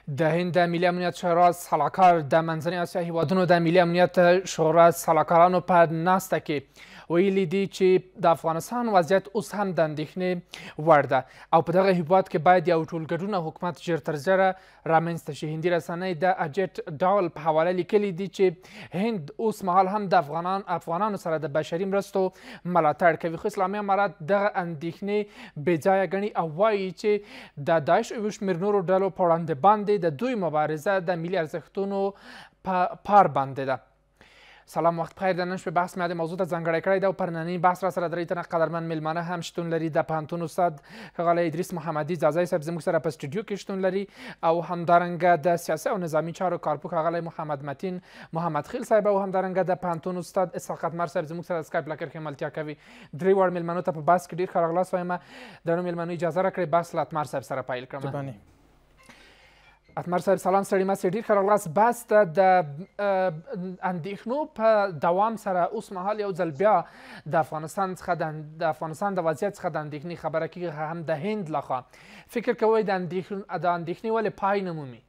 د هند د ملي امنیت شورا سلاکار د منځنۍ اسیا هیوادونو د ملي امنیت شورا سلاکارانو په ناسته کې ویلي دي چې د افغانستان وضعیت اوس هم د اندېښنې وړ ده او په دغه هیواد کې باید یو ټولګډونه حکومت ژر تر ژره رامنځته شي. هندي رسنۍ د اجیت ډاول په حواله لیکلي دي چې هند اوس مهال هم د افغانانو سره د بشري مرستو ملاتړ کوي، خو اسلامي امارات دغه اندېښنې بې ځایه ګڼي او وایي چې د داعش او شمېر نورو ډلو په وړاندې باندې د دوی مبارزه د ملي ارزښتونو په پار باندې ده. سلام، وخت بخیر. د نن شپې بحث مې د موضوع ته ځانګړی کړی ده او پر ننني بحث را سره درې تنه قدرمن میلمانه هم شتون لري. د پوهنتون استاد ښاغلی ادریس محمدي ځاځی صاحب زموږ سره په سټوډیو کې شتون لري او همدارنګه د سیاسي او نظامي چارو کارپوه ښاغلی محمد متین محمد خیل صاحب او همدارنګه د پوهنتون استاد اسحاق اتمر صاحب زموږ سره د سکایپ له کرښې ملتیا کوي. درې واړو میلمنو ته په بحث کې ډېر ښه راغلاست وایم. د نړو میلمنو اجازه راکړئ بحث له اتمر صاحب سره پیل کړم. اتمر صاحب سلام، ستړي مه سئ، ډېر ښه راغلاست. بحث ته د اندېښنو په دوام سره اوس مهال یو ځل بیا د افغانستان د وضعیت څخه د اندېښنې خبره کېږي، هم د هند لخوا. فکر کوئ د اندېښنې ولې پای نه مومي؟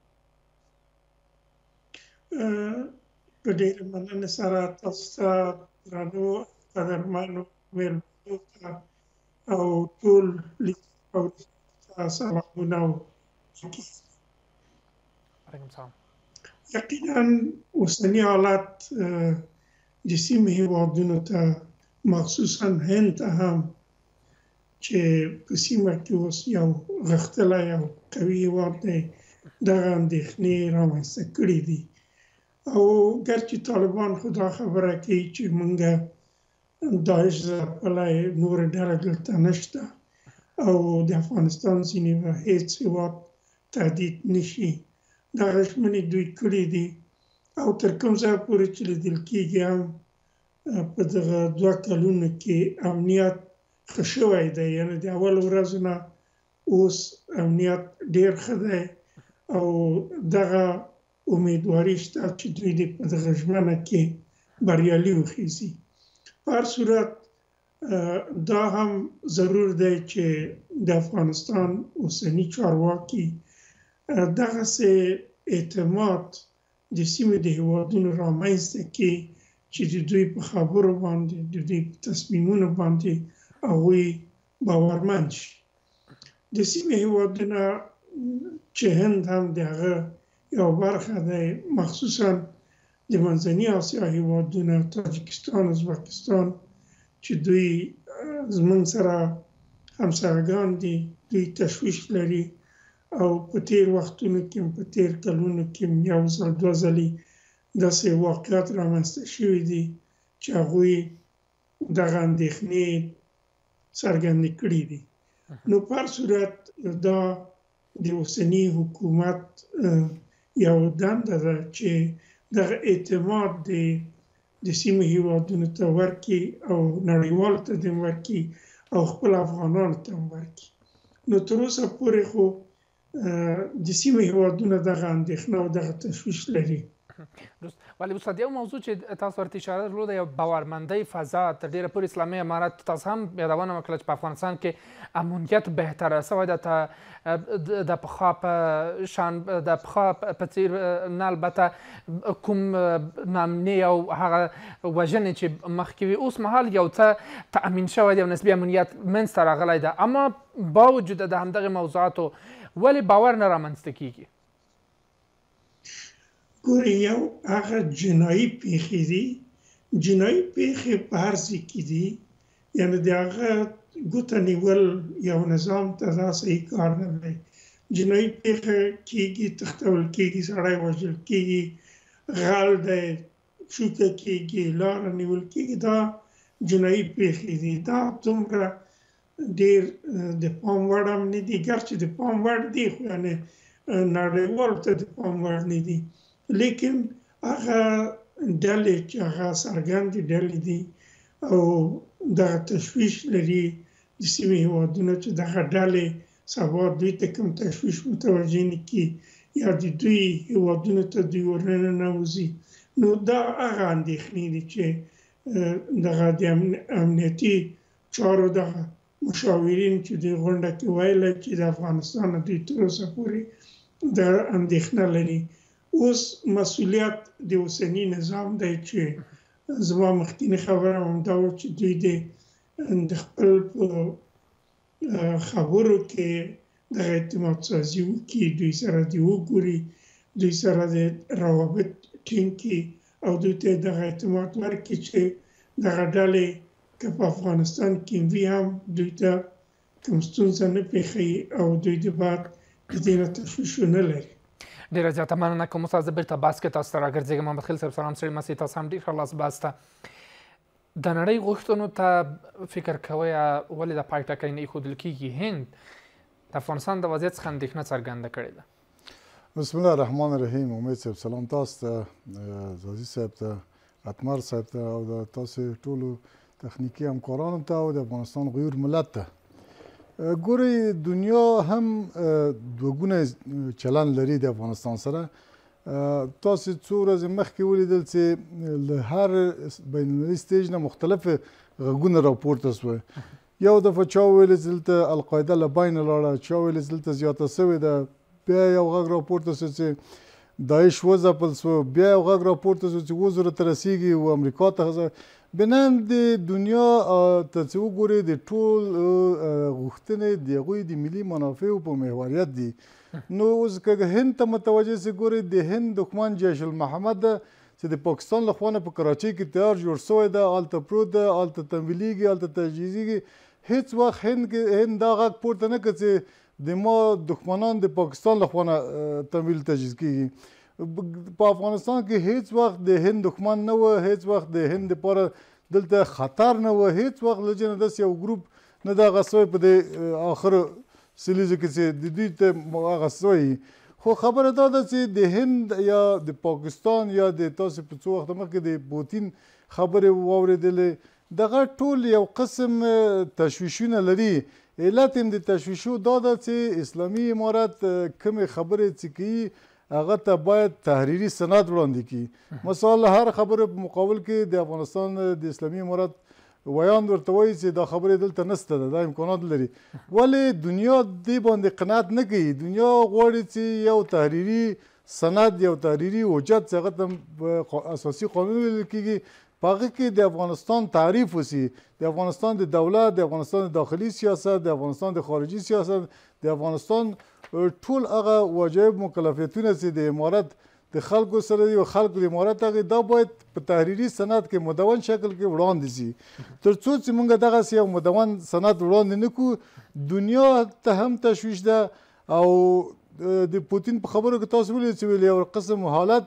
په ډېره مننه سره تاسو ته درنو قدرمنو مېلمنو ته او ټول لیدونکو ته سلامونه او یقینا اوسنی حالت د سیمې هیوادونو ته مخصوصا هند ته هم چې په سیمه کې اوس یو غښتلی او قوي هیواد دی دغه اندېښنې رامنځته کړي دي. او ګرچې طالبان خو دا خبره کوي چې موږ داعش ځپلی نورې ډلې دلته نشته او د افغانستان ځینې به هېڅ هیواد تهدید نشي. دغه ژمنې دوی کړي دي او تر کوم ځایه پورې چې لیدل کېږي هم په دغه 2 کلونو کې امنیت ښه شوی دی، یعنې د اول ورځو نه اوس امنیت ډېر ښه دی او دغه امیدواري شته چې دوی دې په دغه ژمنه کې بریالي وخیږي. په هر صورت دا هم ضرور دی چې د افغانستان اوسني چارواکي دغسې اعتماد د سیمې د هیوادونو رامنځته کړي چې د دوی په خبرو باندې د دوی په تصمیمونو باندې هغوی باورمند شي. د سیمې هیوادونه چې هند هم د هغه یو برخه دی، مخصوصا د منځني اسیا هیوادونه تاجکستان، ازبکستان چې دوی زموږ سره همسایګان دي، دوی تشویش لري او په تیر وختونو کې په تیر کلونو کې یو ځل 2 ځلې داسې واقعات رامنځته شوي دي چې هغوی دغه اندېښنې څرګندې کړي دي. نو په هر صورت دا د اوسني حکومت یو دنده ده چې دغه اعتماد د سیمې هیوادونو ته ورکړي او نړیوالو ته دې ورکړي او خپل افغانانو ته هم ورکړي. نو تر اوسه پورې خو د سیمې هیوادونه دغه اندېښنه او دغه تشویش لري. ولی استاد یو موضوع چې تاسو ورته اشاره درلوده، یو باورمندۍ فضا تر ډېره پورې اسلامي امارات تاسو هم یادونه وکړه چې په افغانستان کې امنیت بهتره شوی ده د پخوا په شان د پخوا په څېر نه، البته کوم ناامني او هغه وژنې چې مخکې وي اوس مهال یو څه تأمین شوی دی او نسبي امنیت منځته راغلی ده. اما با وجود د همدغې موضوعاتو ولې باور نه رامنځته کېږي؟ ګورې، یو هغه جنایي پیښې دي، جنایي پیښې په هر ځای کې دي، یعنې د هغه ګوته نیول یو نظام ته دا صحیح کار نه دی. جنایي پیښه کېږي، تښتول کېږي، سړی وژل کېږي، غل دی، شوکه کېږي، لاره نیول کېږي، دا جنایي پیښې دي. دا دومره ډېر د پام وړ هم نه دي، ګرچې د پام وړ دي خو یعنې نړیوالو ته د پام وړ نه دي، لیکن هغه ډلې چې هغه څرګندې ډلې دي او دغه تشویش لري د سیمې هیوادونه چې دغه ډلې سبا دوی ته کوم تشویش متوجه نه کړي یا د دوی هیوادونو ته دوی ورننوځي. نو دا هغه اندېښنې دي چې دغه د امنیتي چارو دغه مشاورین چې دوی غونډه کې ویله چې د افغانستان دوی تر اوسه پورې د اندېښنه لري. اوس مسؤلیت د اوسني نظام دی چې زما مخکینی خبره همدا وه چې دوی د خپل په خبرو کې دغه اعتماد سازي وکړي، دوی سره دې وګوري، دوی سره د روابط ټینګ کړي او دوی ته دغه اعتماد ورکړي چې دغه ډلې که په افغانستان کې وي هم دوی ته کوم ستونزه نه پېښوي او دوی د بعد د دې نه تشویش ونه لري. ډېره زیاته مننه کوم استاد. زه بیرته بحث کې تاسو ته راګرځېږم. محمد خلیل صاحب سلام سړي مسئ تاسو هم ډېر ښه لاس باسته. د نړۍ غوښتنو ته فکر کوئ ولې د پای ټکی نه ایښودل کېږي؟ هند د افغانستان د وضعیت څخه اندېښنه څرګنده کړې ده. بسم الله الرحمن الرحیم. امید صاحب سلام تاسو ته، زازي صاحب ته، اتمر صاحب ته او د تاسو ټولو تخنیکي همکارانو ته او د افغانستان غیور ملت ته. ګورئ دنیا هم دوه چلن لري د افغانستان سره. تاسو څو ورځې مخکې ولیدل چې له هر بین المللي سټیج نه مختلف غږونه راپورته شوه. یو دفعه چا ویل چې دلته القاعده له بینه لاړه، چا ویل چې دلته زیاته سوې ده، بیا یو غږ راپورته شو چې داعش وځپل شو، بیا یو غږ راپورته شو چې 2000 ته رسیږي او امریکا ته بنان د دنیا ته چې وګورئ د ټول غوښتنې د هغوی د ملي منافعو په محوریت دي. نو اوس که هند ته متوجه سئ، ګورئ د هند دښمن جیش المحمد ده چې د پاکستان له خوا نه په کراچۍ کې تیار جوړ شوی ده، هلته پروت ده، هلته تمویلېږي، هلته تجهیزېږي. هېڅ وخت هند دا غږ پورته نه کړ چې د ما دښمنان د پاکستان له خوا نه تمویل تجهیز کېږي. په افغانستان کې هیڅ وخت د هند دښمن نه و، هیڅ وخت د هند لپاره دلته خطر نه و، هیڅ وخت لږ نه داسې یو ګروپ نه دغه سوی په دې آخرو سلیزو کې چې د دوی ته هغه سوی. خو خبره دا ده چې د هند یا د پاکستان یا د تاسو په څو وخت مخکې د پوتین خبرې واورېدلې، دغه ټول یو قسم تشویشونه لري. علت یې د تشویشو دا ده چې اسلامي امارت کومې خبرې چې کوي هغه ته باید تحریري سند وړاندې کړي. مثلا هر خبره په مقابل کې د افغانستان د اسلامي امارت ویاند ورته وایي چې دا خبرې دلته نشته ده، دا امکانات لري. ولې دنیا دې باندې قناعت نه کوي؟ دنیا غواړي چې یو تحریري سند، یو تحریري حجت چې هغه ته اساسي قانون ویل کېږي، په هغه کې د افغانستان تعریف وسي، د افغانستان د دولت، د افغانستان د داخلي سیاست، د افغانستان د خارجي سیاست، د افغانستان ټول هغه واجب مکلفیتونه چې د امارت د خلکو سره دي او خلکو د امارت هغه دا باید په تحریري سند کې مدون شکل کې وړاندې شي. تر څو چې موږ دغسې یو مدون سند وړاندې نه کړو، دنیا ته هم تشویش ده. او د پوتین په خبرو کې تاسو ولیدل چې ویل یو قسم حالت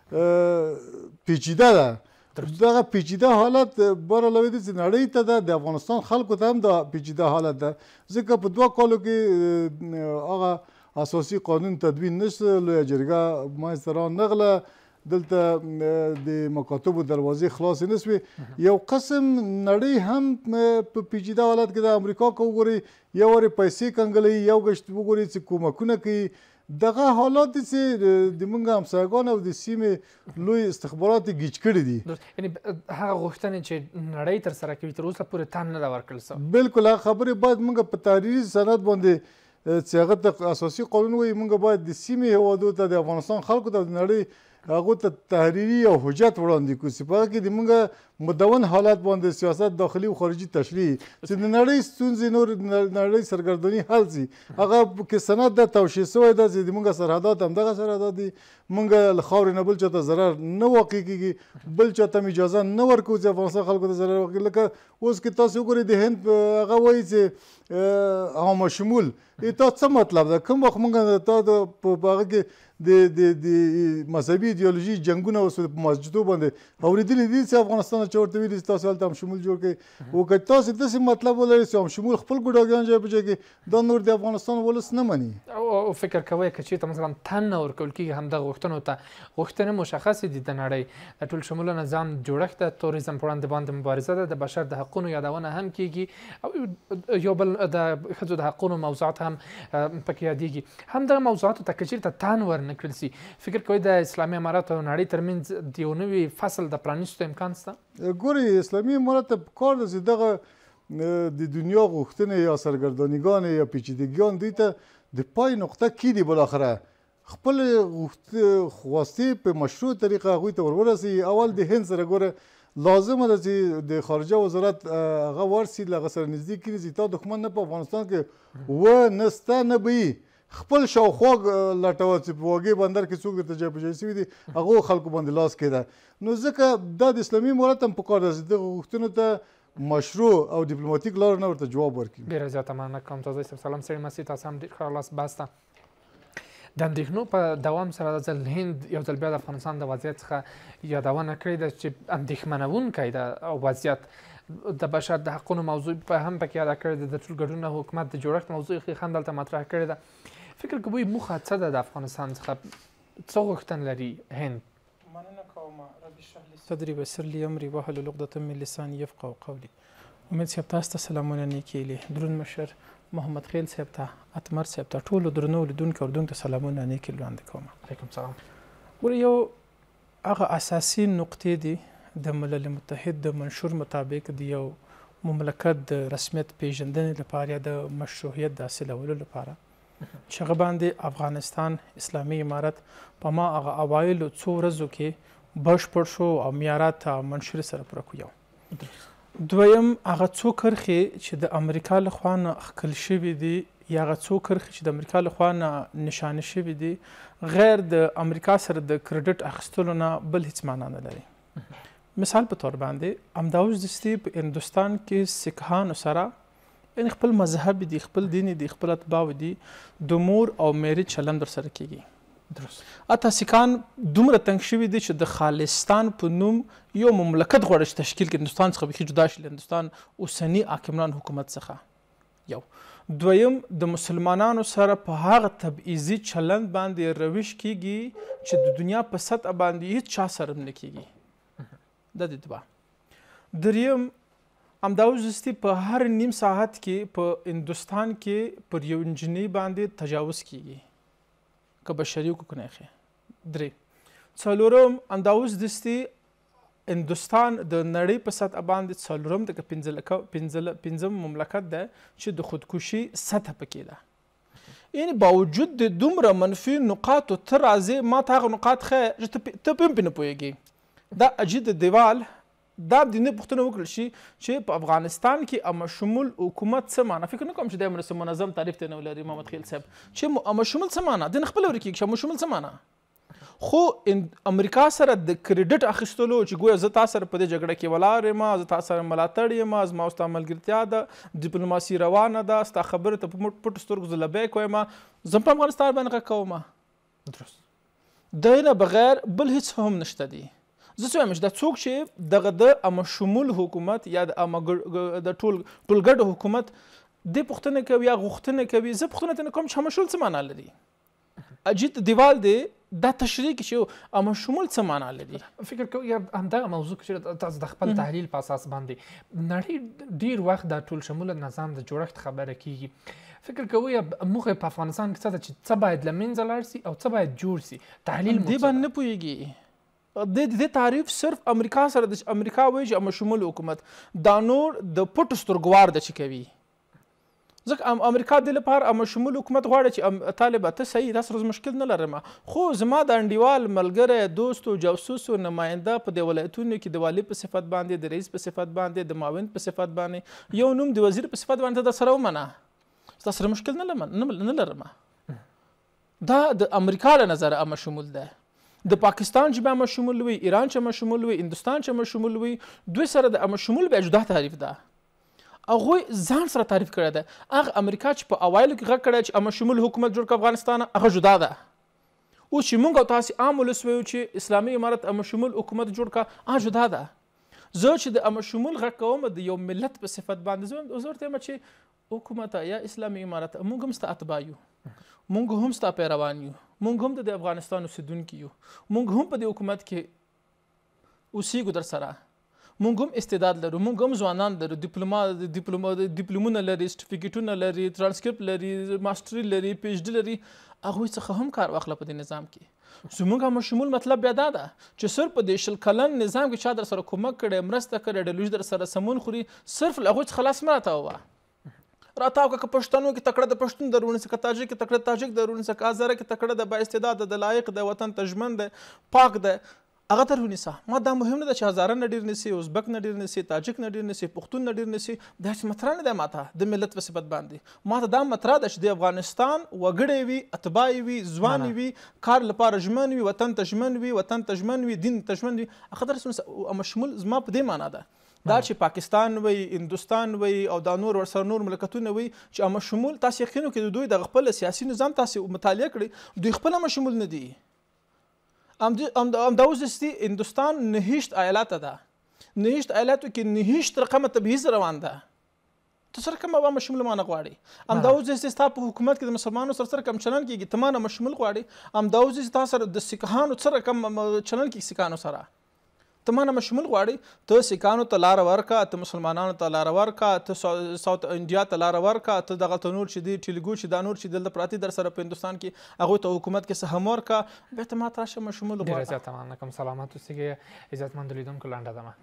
پیچیده ده. دغه پیچیده حالت باره لویده چې نړۍ ته ده، د افغانستان خلکو ته هم دا پیچیده حالت ده. ځکه په 2 کالو کې هغه اساسي قانون تدوین نشته، لویه جرګه منځته رانغله، دلته د مکاتبو دروازې خلاصې نه سوې. یو قسم نړۍ هم په پیچیده حالت کې ده. امریکا که وګورئ یو وارې پیسې کنګلوي، یو ګشت وګورئ چې کومکونه کوي. دغه حالات چې د موږ همسایګان او د سیمې لوی استخبارات یې ګیج کړي دي. یعنې هغه غوښتنې چې نړۍ ترسره کوي تر اوسه پورې تن نه ده ورکړل سوی. بلکل هغه خبرې باید موږ په تحریري سند باندې چې هغه ته اساسي قانون وایي، موږ باید د سیمې هېوادو ته، د افغانستان خلکو ته، د نړۍ هغو ته تحریري او حجت وړاندې کړو چې په هغه کې د موږ مدون حالات باندې سیاست داخلي او خارجي تشریح چې د نړۍ ستونزې نور نړۍ سرګرداني حل شي. هغه کې سند ده توشیح شوی ده چې د موږ سرحدات همدغه سرحدات دي، موږ له خاورې نه بل چا ته ضرر نه واقع کېږي، بل چا ته اجازه نه ورکوو چې افغانستان خلکو ته ضرر واقع. لکه اوس کې تاسو وګورئ د هند هغه وایي چې عامه شمول، تا څه مطلب ده؟ کوم وخت موږ تا په هغه کې د مذهبي ایدیالوژي جنګونه وسول په مسجدو باندې اورېدلي دي چې افغانستان چا ورته ویلي چې تاسو هلته هم شمول جوړ کړئ. او که تاسو داسې مطلب ولرئ چې هم شمول خپل ګوډاګیان ځای په ځای کې، دا نور د افغانستان ولس نه مني. او فکر کوئ که چېرته مثلا تن نه ورکول کېږي همدغه غوښتنو ته، غوښتنې مښخصې دي د نړۍ د ټول شموله نظام جوړښت د توریزم په وړاندې باندې مبارزه ده، د بشر د حقونو یادونه هم کېږي او یو بل د ښځو د حقونو موضوعات هم پکې یادېږي. همدغه موضوعاتو ته که چېرته تن ورنه کړل سي، فکر کوئ د اسلامي امارت او نړۍ ترمنځ د یو نوي فصل د پرانیستو امکان شته؟ ګورئ اسلامي امارت ته پکار ده چې دغه د دنیا غوښتنې یا سرګردانیګانې یا پیچیدګیان دوی ته د پای نقطه کیدي بالاخره خپل خواستې په مشروع طریقه هغوی ته ورورسي. اول د هند سره ګوره لازمه ده چې د خارجه وزارت هغه ورسي له هغه سره نږدې کړي چې تا دښمن نه په افغانستان کې و نه سته نه به وي، خپل شاوخوا لټوه چې په واګې بندر کې څوک درته جابجایي شوي دي هغو خلکو باندې لاس کېده. نو ځکه دا د اسلامي امارت هم پکار ده چې دغه غوښتنو ته مشروع او ډیپلوماتیک لار نه ورته جواب ورکړي. ډېره زیاته مننه کوم تازه صاحب. سلام سړی مسي، تاسو هم ډېر ښه راغلاست. بسته د اندېښنو په دوام سره د ځل هند یو ځل بیا د افغانستان د وضعیت څخه یادونه کړې ده چې اندېښمنوونکی ده وضعیت د بشر د حقونو موضوع په هم پکې یاده کړې ده، د ټول ګډون حکومت د جوړښت موضوع یې هم دلته مطرح کړې ده. فکر کوئ موخه څه ده د افغانستان څخه، څه غوښتنه لري هند؟ مننه کوم. رب اشرح لي صدري ويسر لي امري واحلل عقدة من لساني يفقهوا قولي. امید صاحب تاسو ته سلامونه نیکې درون مشر محمد خیل صاحب ته، اتمر صاحب ته، ټولو درنو لیدونکو اردون ته سلامونه نیکې وړاندې کوم. علیکم سلام. ګوره یو هغه اساسي نقطې دي د ملل متحد د منشور مطابق د یو مملکت د رسمیت پیژندنې لپاره یا د مشروعیت د حاصلولو لپاره چې هغه باندې افغانستان اسلامي امارت په ما هغه اوایلو څو ورځو کې بشپړ شو او معیارات منشور سره پوره کړو. دویم هغه څو کرښې چې د امریکا لخوا نه ښکل شوي دي یا هغه څو کرښې چې د امریکا لخوا نه نشانه شوي دي غیر د امریکا سره د کریډټ اخیستلو نه بل هیڅ معنا نه لري. مثال په تور باندې همدا اوس دستي په هندوستان کې سیکهانو سره یعنی خپل مذهب دي، خپل دین دي، خپل اتباع دي، د مور او میرې چلند ورسره کیږي. درست. اته سیکان دومره تنګ شوي دي چې د خالستان په نوم یو مملکت غواړي چې تشکیل کړي، هندوستان څخه بیخي جدا شي له هندوستان اوسني حاکمران حکومت څخه. یو دویم د مسلمانانو سره په هغه تبعیضي چلند باندې روش کیږي چې د دنیا په سطح باندې هیڅ چا سره نه کیږي. د دې دوه. دریم همدا اوس دستي په هر نیم ساعت کې په هندوستان کې پر یو انجنۍ باندې تجاوز کیږي که بشري حقوق نه ښه. درې څلورم همدا اوس دستي هندوستان د نړۍ په سطح باندې څلورم د پنځم مملکت ده چې د خودکشي سطح پکې ده. یعنی باوجود د دومره منفي نقاطو ته راځې ما ته هغه نقاط ښه چې ته پم پې نه پوهېږې. دا اجید دیوال دا د دې پوښتنه وکړل شي چې په افغانستان کې امشمول حکومت څه معنا، فکر نه کوم چې دا منظم تعریف ته نه ولري محمد خیل صاحب چې امشمول څه معنا د خپل ورکیږي چې امشمول څه معنا. خو امریکا سره د کریډټ اخیستلو چې ګویا زه تاسو سره په دې جګړه کې ولاړ یم، زه تاسو سره ملاتړ یم، زما او ستا ملګرتیا ده، ډیپلوماسي روانه ده، ستا خبرې ته په پټو سترګو زه لبیک وایم، زه په افغانستان باندې غږ کوم. درست. د نه بغیر بل هیڅ هم نشته دی. زه څه وایم چې دا څوک چې دغه د امشمول حکومت یا د ټولګډ حکومت دې پوښتنه کوي یا غوښتنه کوي، زه پوښتنه ته نه کوم چې امشمول څه معنا لري. اجید دیوال دی دا تشریح چې امشمول څه معنا لري. فکر کوم یا همدغه موضوع چې تاسو د خپل تحلیل په اساس باندې نړۍ ډیر وخت د ټول شموله نظام د جوړښت خبره کیږي. فکر کوي موږ په افغانستان کې څه باید له منځه لاړ شي او څه باید جوړ شي. تحلیل دې باندې نه پوهېږي. د تعریف صرف امریکا سره د امریکا وایي چې امشمول حکومت دا نور د پټو سترګوار د چې کوي. ځکه امریکا د لپاره امشمول حکومت غواړي چې طالبه ته صحیح تاسو سره مشکل نه لرم، خو زما د انډیوال ملګری دوست او جاسوس او نماینده په دې ولایتونو کې د والي په صفت باندې، د رئیس په صفت باندې، د معاون په صفت باندې، یو نوم د وزیر په صفت باندې د سره ومنه، تاسو سره مشکل نه لرم. دا د امریکا له نظره امشمول ده. د پاکستان چې به امشمول وي، ایران چې امشمول وي، هندوستان چې امشمول وي، دوی سره د امشمول بیا جدا تعریف ده. هغوی ځان سره تعریف کړی ده. هغه امریکا چې په اوایلو کې غږ کړی چې امشمول حکومت جوړ کړه افغانستان، هغه جدا ده. اوس چې موږ او تاسې عام ولس وایو چې اسلامي امارت امشمول حکومت جوړ کړه، هغه جدا ده. زه چې د امشمول غږ کوم د یو ملت په صفت باندې، زه ورته یم چې حکومت یا اسلامي امارت موږ هم ستا اتباع یو، موږ هم ستا پیروان یو، موږ هم د افغانستان اوسیدونکي یو، موږ هم په دې حکومت کې اوسیږو در سره، موږ هم استعداد لرو، موږ هم ځوانان لرو، ډیپلومونه لري، سرټیفیکیټونه لري، ترانسکریپټ لري، ماسټري لري، پی ایچ ډي لري، هغوی څخه هم کار واخله په دې نظام کې. زموږ امشمول مطلب بیا دا ده چې صرف په دې 20 کلن نظام کې چا در سره کومک کړی، مرسته کړې، ډیلوژ در سره سمون خوري، صرف له هغوی څخه لاس مه راته ووهه. راتاو که پښتنو کې تکړه د پښتون درونه سره تاجک کې تکړه تاجک درونه سره ازره کې تکړه د با استعداد د لایق د وطن تجمن د پاک د هغه تر ونیسه ما دا مهم نه ده چې هزاره نه ډیر نسی ازبک نه ډیر نسی تاجک نه ډیر نسی پښتون نه ډیر نسی دا چې مطرح نه ده ماته د ملت په صفت باندې ماته دا مطرح ده چې د افغانستان وګړي وي اتباع وي ځوان وي کار لپاره ژمن وي وطن تجمن وي وطن تجمن وي دین تجمن وي هغه تر مشمول زما په دې معنا ده دا چې پاکستان وي هندوستان وي او دا نور ورسره نور مملکتونه وي چې اما شمول تاسو یقینو کې دوی د خپل سیاسي نظام تاسو مطالعه کړئ دوی خپل مشمول نه دي ام دا اوس هندوستان نهشت ایالات ده نهشت ایالاتو کې نهشت رقم تبعیض روان ده ته سره کوم به مشمول مانه غواړي ام دا اوس ستا په حکومت کې د مسلمانانو سره کم چلن کېږي ته مانه مشمول غواړي ام دا اوس تاسو سره د سکهانو سره کم چلن کېږي سکهانو سره ته مانه مشمول غواړي ته سکهانو ته لار ورکا ته مسلمانانو ته لار ورکا ته ساوث انډیا ته لار ورکا ته دغه تنور چې دی ټیلګو چې دا نور چې دلته پراتی در سره په هندوستان کې هغه ته حکومت کې سهم ورکا به ته ماته راشه مشمول غواړي ډیر زیات مننه کوم سلامات اوسئ عزتمند لیدونکو لنډه دمه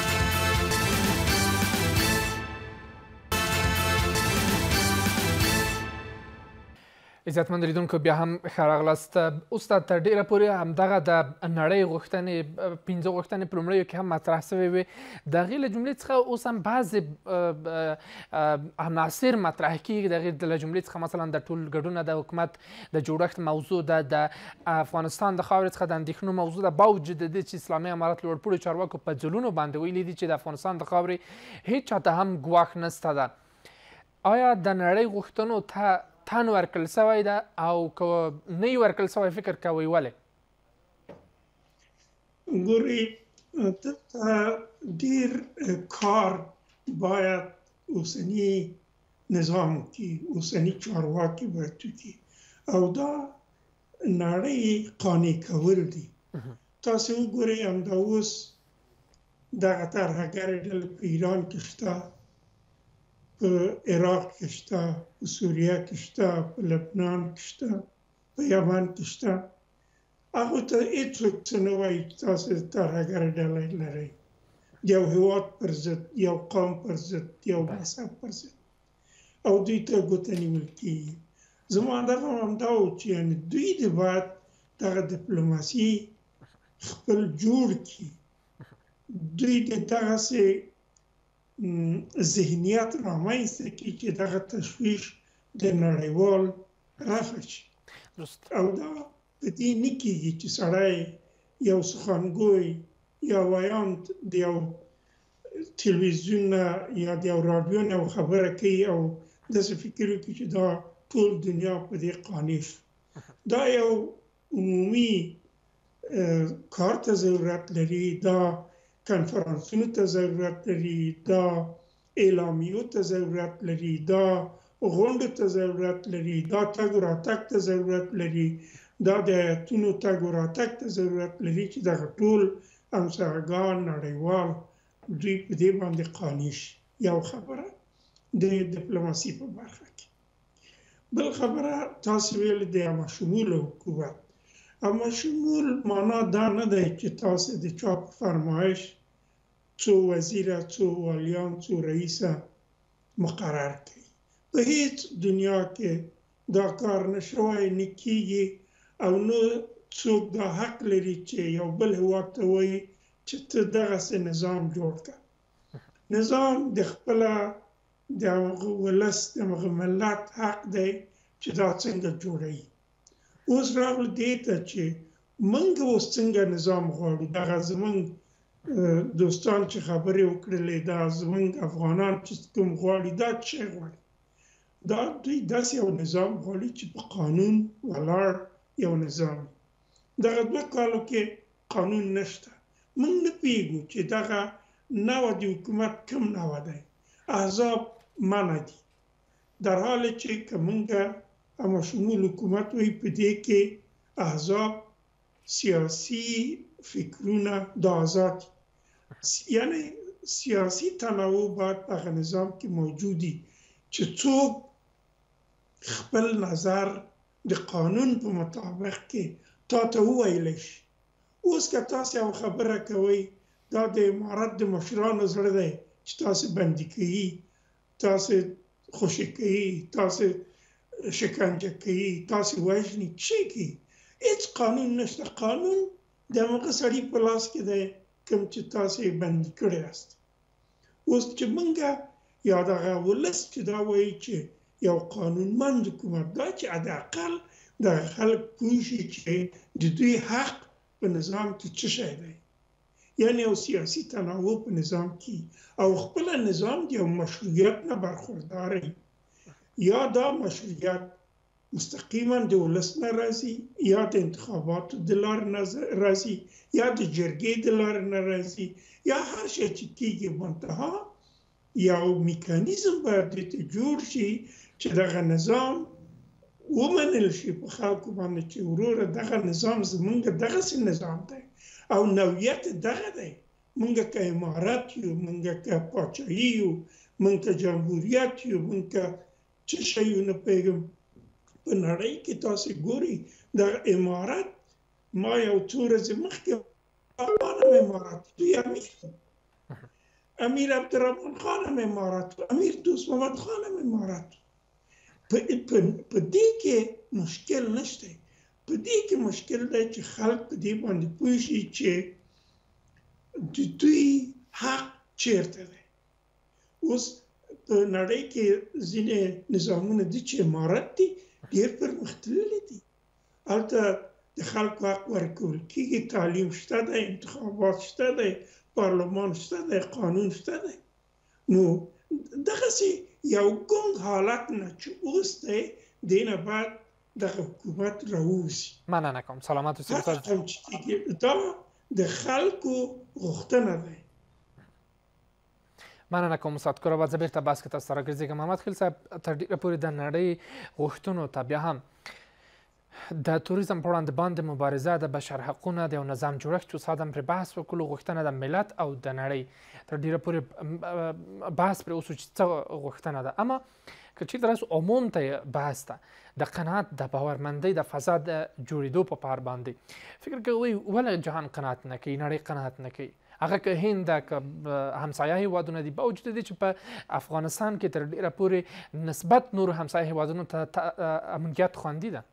عزتمند لیدونکو بیا هم ښه راغلاست استاد تر ډیره پورې همدغه د نړۍ غوښتنې 15 غوښتنې په لومړیو کې هم مطرح شوې وې د هغې له جملې څخه اوس هم بعضې عناصر مطرح کېږي د هغې له جملې څخه مثلا د ټولګډونه د حکومت د جوړښت موضوع ده د افغانستان د خاورې څخه د اندېښنو موضوع ده باوجود د دې چې اسلامي امارت لوړپوړو چارواکو په ځلونو باندې ویلي دي چې د افغانستان د خاورې هیڅ چاته هم ګواښ نشته ده آیا د نړۍ غوښتنو ته تن ورکړل شوی ده او که نه یې ورکړل شوی فکر کوئ ولې ګورئ دلته ډېر کار باید اوسني نظام کې اوسني چارواکي باید وکړي او دا نړۍ قانع کول دي تاسو وګورئ همدا اوس دغه ترهګرې ډلې په ایران کې شته په عراق کې شته په سوریه کې شته په لبنان کې شته په یمن کې شته هغو ته هېڅوک څه نه وایي چې تاسو ترهګرې ډلې لرئ یو هېواد پر ضد یو قوم پر ضد یو مذهب پر ضد او دوی ته ګوته نیول کېږي زما دغه همدا و چې یعنې دوی دې باید دغه ډیپلوماسي خپل جوړ کړي دوی دې دغسې ذهنیت رامنځته کړي چې دغه تشویش د نړیوال رفع شي او دا په دې نه کېږي چې سړی یو سخنګوی یا ویاند د یو تلویزیون نه یا د یو راډیو نه خبره کوي او داسې فکر وکړي چې دا ټول دنیا په دې قانع شو دا یو عمومي کار ته ضرورت لري دا کنفرانسونو ته ضرورت لري دا اعلامیو ته ضرورت لري دا غونډو ته ضرورت لري دا تګ و راتګ ته ضرورت لري دا د هیاتونو تګ و راتګ ته ضرورت لري چې دغه ټول همسایګان نړیوال دوی په دې باندې قانع شي یو خبره د ډیپلوماسي په برخه کې بل خبره تاسو ویل د مشمول حکومت اما شمول معنا دا نه دی چې تاسو د چا په فرمایش څو وزیره څو والیان څو رئیسه مقرر کړي په هیڅ دنیا کې دا کار نشوی نه کېږي او نه څوک دا حق لري چې یو بل هېواد ته وایي چې ته دغسې نظام جوړ کړه نظام د خپله د هغه ولس د هغه ملت حق دی چې دا څنګه جوړوي اوس راغله دې ته چې موږ اوس څنګه نظام غواړو دغه زموږ دوستان چې خبرې وکړلې دا زموږ افغانان چې کوم غواړي دا څه غواړي دا دوی داسې یو نظام غواړي چې په قانون ولاړ یو نظام دغه 2 کالو کې قانون نشته موږ نه پوهېږو چې دغه نوه د حکومت کوم نوه دی احزاب منع دي در حال چې که موږ اما شمول حکومت وی په دې کې احزاب سیاسي فکرونه د آزاد یعنی سیاسي تنوع باید په نظام کې موجودي چې څوک خپل نظر د قانون په مطابق کې تا ته وویلی شي اوس که تاسو یو خبره کوئ دا د امارت د مشرانو زړه دی چې تاسو بندي کوي تاسو خوشي کوي، تاسو شکنجه کوي، تاسو وژني، څه کوي. هیڅ قانون نشته. قانون د هغه سړي په لاس کې دی کوم چې تاسو یې بندي کړی یاست. اوس چې موږ یا دغه ولس چې دا وایي چې یو قانونمند حکومت دا چې حداقل دغه خلک پوه شي چې د دوی حق په نظام کې څه شی دی، یعنې یو سیاسي تنوع په نظام کې او خپل نظام د یو مشروعیت نه برخوردار وي، یا دا مشروعیت مستقیما د ولس نه راځي، یا د انتخاباتو د لارې نه راځي، یا د جرګې د لارې نه راځي، یا هر شی چې کېږي منتها یو میکانیزم باید دې جوړ شي چې دغه نظام ومنل شي په خلکو باندې چې وروره دغه نظام زمونږ دغسې نظام دی او نوعیت دغه دی. مونږ که امارت یو، مونږ که پاچاهي یو، مونږ که جمهوریت یو، مونږ که څه شی یو نه پوهېږم. په نړۍ کې تاسې ګورئ دغه امارت ما یو څو ورځې مخکې امارت دوی امیر عبدالرحمن خان هم امارت، امیر دوست محمد خان هم امارت. په دې کې مشکل نشته. په دې کې مشکل دی چې خلک په دې باندې پوه شي چې د دوی حق چیرته دی. اوس په نړۍ کې ځینې نظامونه دي چې امارت دي ډېر پرمختللي دي، هلته د خلکو حق ورکول کېږي، تعلیم شته دی، انتخابات شته دی، پارلمان شته دی، قانون شته دی. نو دغسې یو ګونګ حالت نه چې اوس دی دې نه بعد دغه حکومت راووځي. مننه کوم. سلامت اوسئ استاد. دا د خلکو غوښتنه ده. مننه کوم استاد کوربه. زه بیرته بحث کې تاسو سره ګرځېږم. محمد خلیل صاحب، تر ډېره پورې د نړۍ غوښتنو ته بیا هم د توریزم په وړاندې باندې مبارزه د بشر حقونه د یو نظام جوړښت اوس هم پرې بحث وکړو، غوښتنه د ملت او د نړۍ تر ډېره پورې بحث پرې وشو چې څه غوښتنه ده. اما که چېرته راسو عموم ته بحث ته د قناعت د باورمندۍ د فضا د جوړېدو په پار باندې فکر کوئ ولې جهان قناعت نه کوي، نړۍ قناعت نه کوي؟ هغه که هند ده که همسایه هیوادونه دي، باوجود دې چې په افغانستان کې تر ډېره پورې نسبت نورو همسایه هیوادونو ته امنیت خوندي ده.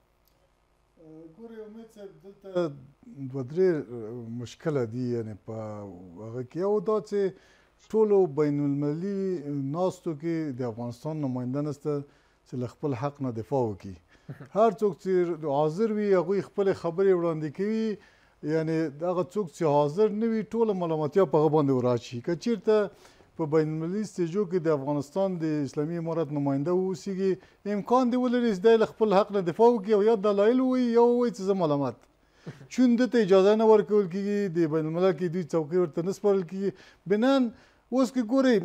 ګورې امید صاحب دلته دوه درې مشکله دي، یعنې په هغه کې یو دا چې ټولو بین المللي ناستو کې د افغانستان نماینده نشته چې له خپل حق نه دفاع وکړي. هر څوک چې حاضر وي هغوی خپلې خبرې وړاندې کوي، یعنې هغه څوک چې حاضر نه وي ټوله ملامتیا په هغه باندې وراشي. که چېرته په بین المللي سټیجو کې د افغانستان د اسلامي امارت نماینده واوسیږي، امکان دی ولري چې دی له خپل حق نه دفاع وکړي او یا دلایل ووایي یا ووایي چې زه ملامت. چون ده ته اجازه نه ورکول کېږي، د بین الملل کې دوی څوکۍ ورته نه سپارل کېږي. بنان اوس که ګورئ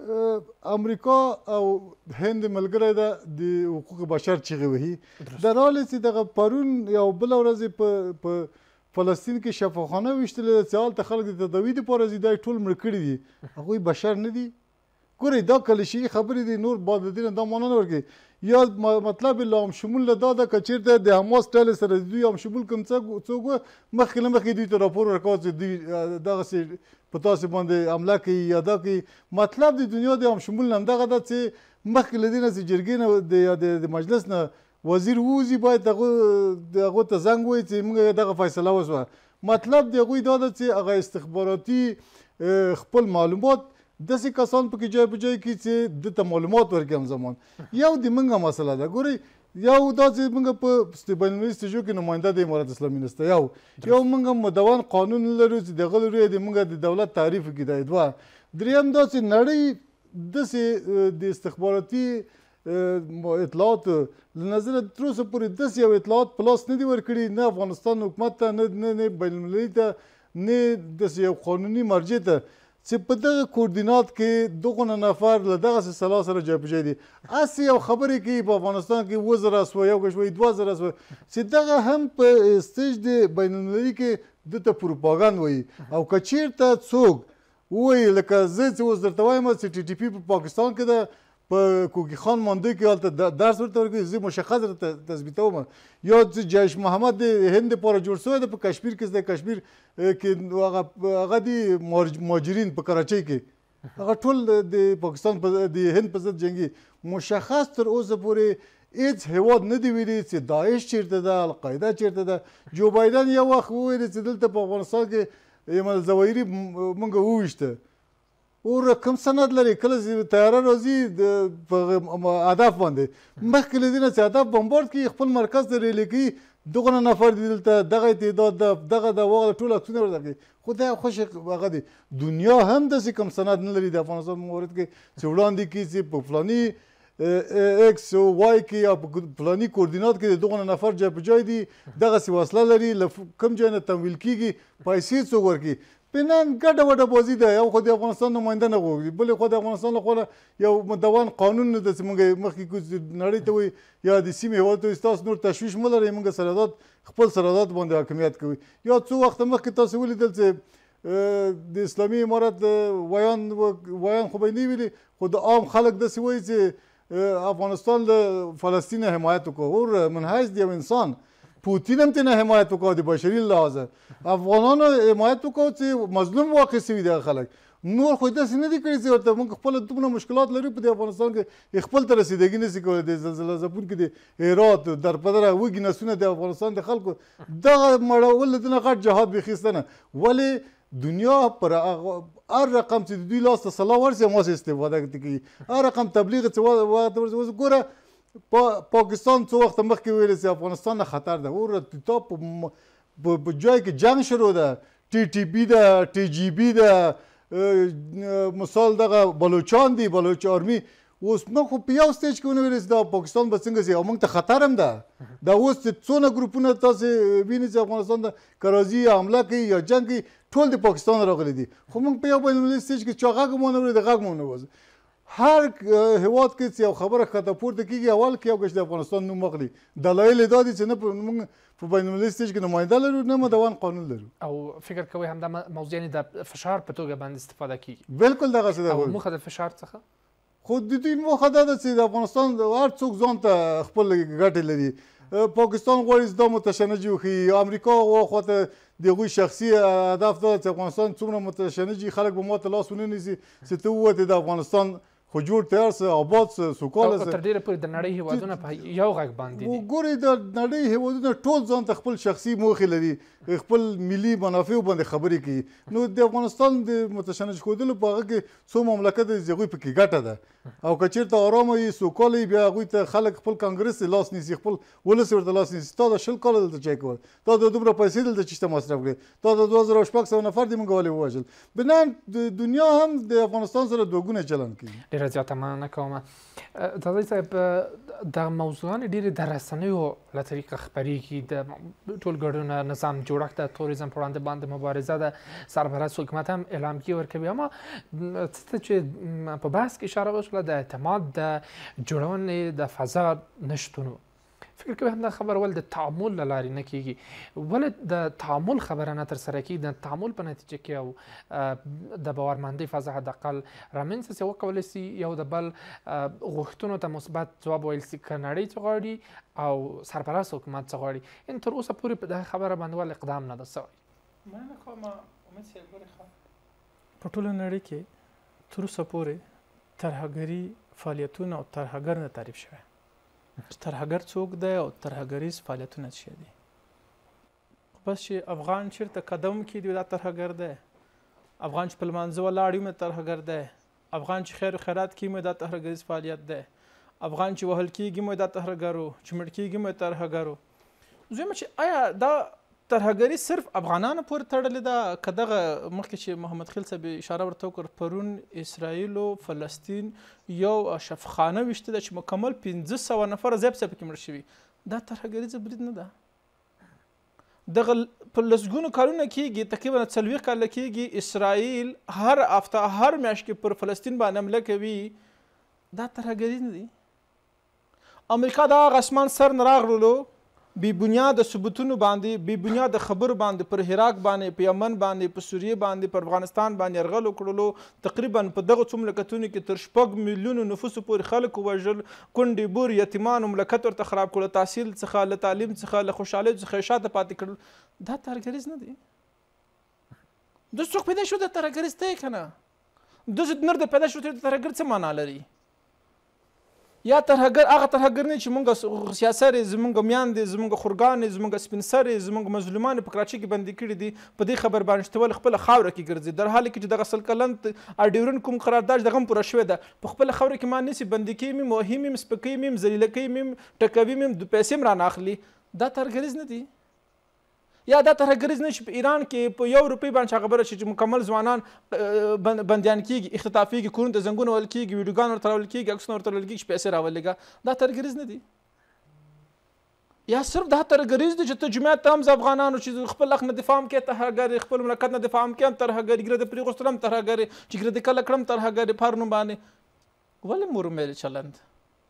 امریکا او هند ملګری ده د حقوق بشر چیغې وهي، در حال چې دغه پرون یا بله ورځ په فلسطین کې شفاخانه ویشتلې ده چې هلته خلک د تداوي دپاره ځي، دا یې ټول مړه کړي دي. هغوی بشر نه دي؟ ګورئ دا کلیشه‌ایي خبرې دي، نور بعد د دې نه دا معنا نه ورکوي. یا مطلب یې لا همشمول دا ده که چېرته د حماس ډلې سره د دوی همشمول کوم څوک وه مخکې له مخکې دوی ته راپور ورکوه چې دوی دغسې په تاسې باندې حمله کوي یا دا کوي. مطلب د دنیا د همشمول نه همدغه ده چې مخکې له دې نه چې جرګې نه یا د مجلس نه وزیر ووځي باید هغو ته زنګ ووایي چې موږ دغه فیصله وشوه. مطلب د هغوی دا ده چې هغه استخباراتي خپل معلومات داسې کسان پکې جای په جای کړي چې ده ته معلومات ورکړي همزمان. یو د موږ مسله ده. ګورئ یو دا چې موږ په بین المللي سټیجو کې نماینده د امارت اسلامي نشته، یو موږ مدون قانون لرو چې دغه لرو د موږ د دولت تعریف کې دی. دوه دریم دا چې نړۍ داسې د استخباراتي اطلاعات له نظره تر اوسه پورې داسې یو اطلاعات په لاس نه دي ورکړي، نه افغانستان حکومت ته نه بین المللي ته نه داسې یو قانوني مرجع ته چې په دغه کوردینات کې دغونه نفر له دغسې سلا سره جای په جای دي. هسې یو خبرې کوي په افغانستان کې 2000 شوه، یو که شوی 2000 شوه، چې دغه هم په سټیج د بین المللي کې ده ته پروپاګند وایي. او که چېرته څوک ووایي لکه زه چې اوس درته وایم چې ټي ټي پي په پاکستان کې ده، په کوکي خان مانده کې هلته درس ورته ورکوي، زه مشخص درته تثبیتوم. یا چې جیش محمد د هند دپاره جوړ شوی ده په کشمیر کې، د کشمیر کې هغه دي مهاجرین په کراچۍ کې هغه ټول د پاکستان د هند په ضد جنګي. مشخص تر اوسه پورې هیڅ هیواد نه دی ویلي چې داعش چیرته ده، القاعده چیرته ده. جو بایدن یو وخت وویل چې دلته په افغانستان کې ایمل ظواهري موږ وویشته. اور کوم سند لري؟ کله چې طیاره راځي په هدف باندې مخکې له دې نه چې هدف بمبارد کړي خپل مرکز ته ریلې کوي دغه نفر دي دلته دغه تعداد ده دغه د وغه ټول عکسونه ورته کوي. خو دا خوش هغه دی. دنیا هم داسې کوم سند نه لري د افغانستان مورد کې چې وړاندې کړي چې په فلاني ایکس او وای کې یا په فلاني کوردینات کې دغه نفر جای په جای دي دغسې وسله لري له کوم ځای نه تمویل کېږي پیسې څوک ورکوي. پنان ګډه وډه بازي ده. یو خو د افغانستان نماینده نه غواړي، بلې خو د افغانستان له خوا یو مدون قانون نه ده چې موږ مخکې کوو نړۍ ته وایي یا د سیمې هېواد ته وایي ستاسو نور تشویش مه لرئ، موږ سرحدات خپل سرحدات باندې حاکمیت کوي. یا څو وخته مخکې تاسو ولیدل چې د اسلامي امارت ویان خو به یې نه ویلي خو د عام خلک داسې وایي چې افغانستان له فلسطین حمایت وکړو. اور منحیث د یو انسان پوتین هم تینا حمایت وکړو د بشري لحاظه، افغانانو حمایت وکړو چې مظلوم واقع شوي دغه خلک. نور خو داسې نه دي کړي چې ورته موږ خپله دومره مشکلات لرو په دې افغانستان کې خپل ته رسېدګي نشي کولی. د زلزله ځپونکي د هرات درپدره وږي نسونه د افغانستان د خلکو دغه مړول د نه غټ جهاد بیخیسته نه. ولې دنیا پر هر رقم چې د دوی لاس ته سلا ورسي هماسې استفاده کوي. هر رقم تبلیغ چې ګوره پاکستان څو وخت مخکې ویل چې افغانستان نه خطر ده. اور تا په جای کې جنگ شروع ده، ټي ټي پي ده، ټي جي بي ده، مثال دغه بلوچان دي، بلوچ آرمي. اوس نو خو په یو سټیج کې ونه ویل چې دا پاکستان به څنګه شي او موږ ته خطر هم ده. دا اوس څونه ګروپونه تاسې وینئ چې افغانستان ته که راځي یا حمله کوي یا جنګ کوي ټول د پاکستان راغلي دي. خو موږ په یو بینالمللي سټیج کې چا غږ مو نه اورېد غږ مو نه وځي. هر هیواد کې چې یو خبره ښکته پورته کېږي اول کې یو کش د افغانستان نوم اخلي. دلایل یې دا دي چې نه موږ په بینالمللي سټیج کې نماینده لرو نه مدون قانون لرو. او فکر کوئ همدا موضوع یعنې د فشار په توګه باندې استفاده کېږي؟ بالکل دغسې ده. او موخه د فشار څخه خو د دوی موخه دا ده چې د افغانستان هر څوک ځان ته خپل ګټې لري. پاکستان غواړي چې دا متشنج وښيي، امریکا خواته د هغوی شخصي هدف دا چې افغانستان څومره متشنجي خلک به ما ته لاس ونه نیسي چې ته ووتې د افغانستان خو جوړ تیار سه آباد سه سوکاله سه. تر ډېره پورې د نړۍ هېوادونه په یو غږ باندې دي. ګورئ د نړۍ هېوادونه ټول ځان ته خپل شخصي موخې لري، خپل ملي منافعو باندې خبرې کوي. نو د افغانستان د متشنج ښودلو په هغه کې څو مملکت دي چې هغوی پکې ګټه ده. او که چېرته ارامه وي سوکاله وي بیا هغوی ته خلک خپل کانګرس ته لاس نیسي، خپل ولس ورته لاس نیسي. تا د 20 کاله دلته چای کول، تا د دومره پیسې دلته چېشته مصرف کړې، تا د 2600 نفر دې موږ ولې ووژل. بنان د دنیا هم د افغانستان سره دوه ګونه چلند کوي. ډېره زیاته مننه کوم. تازه صاحب د موضوعان ډېرې د رسنیو له طریقه خپرېږي. د ټولګړونه نظام جوړښت د توریزم پر وړاندې باندې مبارزه ده، سرپرست حکومت هم اعلامیې ورکوي. اما څه چې په بحث کې اشاره وشوه د اعتماد د جوړونې د فضا نشتون، فکر کوي همدا خبره ول د تعامل له لارې نه کېږي. ولې د تعامل خبره نه ترسره کېږي؟ د تعامل په نتیجه کې او د باورمندۍ فضا حداقل رامنځته سي، وکولی سي یو د بل غوښتنو ته مثبت ځواب ویل سي، که نړۍ څه غواړي او سرپرست حکومت څه غواړي. ان تر اوسه پورې په دغه خبره باندې ول اقدام نه ده سوی. مننه کوم امید صاحب. ګورې په ټوله نړۍ کې تر اوسه پورې ترهګري فعالیتونه او ترهګر نه تعریف شوی. ترهګر څوک دی او ترهګریز فعالیتونه څه دي؟ بس چې افغان چیرته قدم کېږي دا ترهګر دی، افغان چې په لمانځه ولاړ وي ترهګر دی، افغان چې خیر و خیرات کوي دا ترهګریز فعالیت دی، افغان چې وهل کېږي دا ترهګر و، چې مړ کېږي ترهګر و. زه چې آیا دا ترهګري صرف افغانانو پورې تړلې ده؟ که دغه مخکې چې محمد خلیل صاحب اشاره ورته وکړ پرون اسرائیل او فلسطین یو شفخانه ویشته ده چې مکمل 1500 نفر ضبط پکې مړه شوي. دا ترهګریز برید نه ده؟ دغه په لسګونو کالونه کېږي، تقریبا 40 کاله کېږي اسرائیل هر هفته هر میاشت کې پر فلسطین باندې حمله کوي. دا ترهګري نه دي؟ امریکا د هغه اسمان سر نه راغللو بی بنیاد ثبوتونو باندې، بی بنیاد خبرو باندې پر عراق باندې، په یمن باندې، په سوریه باندې، پر افغانستان باندې یرغل وکړلو. تقریبا په دغه څو مملکتونو کې تر 6 میلیونو نفوسو پورې خلک ووژل، کونډې بور یتیمان مملکت ورته خراب کړل، تحصیل څخه له تعلیم څخه له خوشحالۍ څخه شاته پاتې کړل. دا ترهګریز نه دی؟ د څوک پیدا شو د ترهګریز دی که نه؟ داسې نر د پیدا شو ته ترهګر څه معنا لري؟ یا ترهګر هغه ترهګر نه چې مونږ سیاسرې زمونږ میاندې زمونږ خورګانې زمونږ سپین سرې زمونږ مظلومان په کراچۍ کې بندي کړي دي په دې خبر باندې چې ول خپل خاوره کې ګرځي در حال کې چې دغه سل کلن ډیورن کوم قرارداد دغه پوره شوی ده په خپل خاوره کې ما نسی بندي کې مم وهیم سپکې مم ذلیل کې مم ټکوي مم د پیسې مرا ناخلي دا ترهګریز نه دي یا دا ترهګریز نه چې په ایران کې په 1 روپۍ باندې خبره شي چې مکمل ځوانان بندیان کیږي اختطافي کیږي کورن ته زنګونه ول کیږي ویډیوګان ورته ول کیږي عکسونه ورته ول کیږي پیسې راولېګا دا ترهګریز نه دي یا صرف دا ترهګریز دي چې ته جمعیت تام افغانانو چې خپل حق نه دفاع کوي ترهګر خپل مملکت نه دفاع کوي ترهګر ګره د پریغسترم ترهګر چې ګره د کله کړم ترهګر پرنو باندې ولې مور مې چلند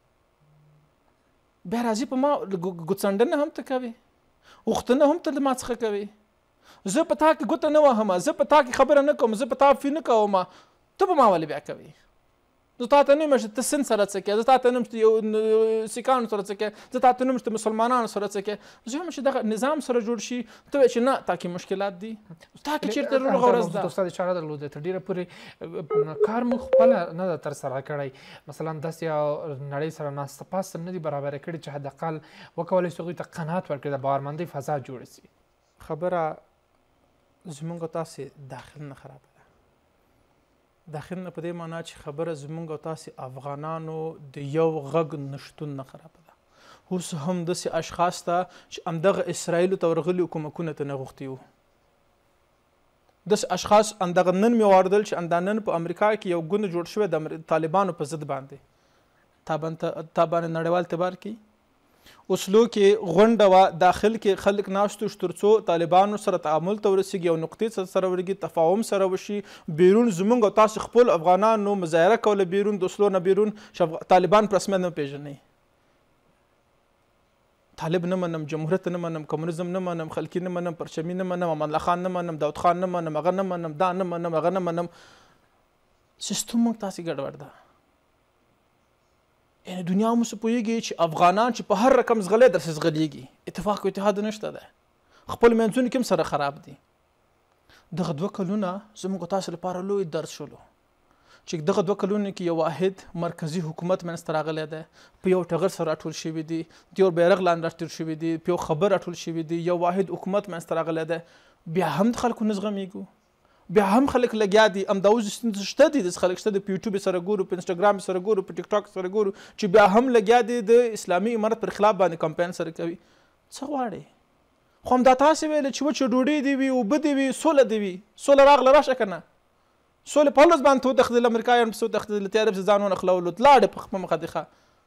به راځي په ما ګوتسندنه هم تکوي وختنه هم ته ما څخه کوي زه په تا کې ګوته نه وهم زه په تا کې خبره نه کوم زه په تا فی نه کوم ته به ما ولې بیا کوي زه تا ته نه مشه ته سن سره څه کې زه تا ته نه یو سیکان سره څه کې زه تا ته نه مسلمانانو سره څه کې زه مشه دغه نظام سره جوړ شي ته چې نه تا کې مشکلات دي تا کې چیرته ورغورز ده استاد اشاره درلوده ته ډیره پورې کار مخ خپل نه تر سره کړی مثلا داس یا نړۍ سره ناست پاس نه دي برابر کړي چې حد اقل وکولای شي ته قناعت ورکړي د باورمندۍ فضا جوړ شي خبره زمونږ تاسو داخل نه خراب داخل نه په دې معنا چې خبره زمونږ او تاسو افغانانو د یو غږ نشتون نه خراب ده اوس هم داسې اشخاص ته چې همدغه اسرائیلو ته ورغلي حکومتونه ته نه غوښتي وو داسې اشخاص همدغه نن مې واردل چې نن په امریکا کې یو ګوند جوړ شوی د طالبانو په ضد باندې تابانه نړیوال اعتبار کوي اوسلو کې غونډه وا داخل کې خلک ناشتو ترڅو طالبانو سره تعامل ته ورسیږي او نقطې سره ورګي تفاهم سره وشي بیرون زمونږ او تاسو خپل افغانانو مظاهره کوله بیرون د اوسلو نه بیرون طالبان پر اسمه نه پیژني طالب نه منم جمهوریت نه منم کمونیزم نه منم خلکی نه منم پرچمی نه منم امان الله خان نه منم داود خان نه منم هغه نه منم دا نه منم هغه نه منم سیستم تاسو ګډوډ ده یعنی دنیا مو سپوږیږي چې افغانان چې په هر رقم زغلې درس زغلیږي اتفاق او اتحاد نشته ده خپل منځونه کوم سره خراب دي دغه 2 کلونه زموږ تاسو لپاره لوی درس شولو چې دغه 2 کلونه کې یو واحد مرکزی حکومت منځ راغلی ده په یو ټغر سره ټول شوی دي یو بیرغ لاندې ټول شوی دي په یو خبر ټول شوی دي یو واحد حکومت منځ راغلی ده بیا هم خلکو نزغمیږي بیا هم خلک لګیا دي امداوز شته دي د خلک شته د یوټیوب سره ګورو په انستګرام سره ګورو په ټیک ټاک سره ګورو چې بیا هم لګیا دي د اسلامي امارت پر خلاف باندې کمپاین سره کوي څه غواړي خو هم دا تاسو ویل چې و چې ډوډۍ دی وي او بده وي سوله دی وي سوله راغله راشه کنه سوله په لوز باندې تو دخل امریکایان په دخل تیارب ځانونه خلولو لاړ په خپل مخدخه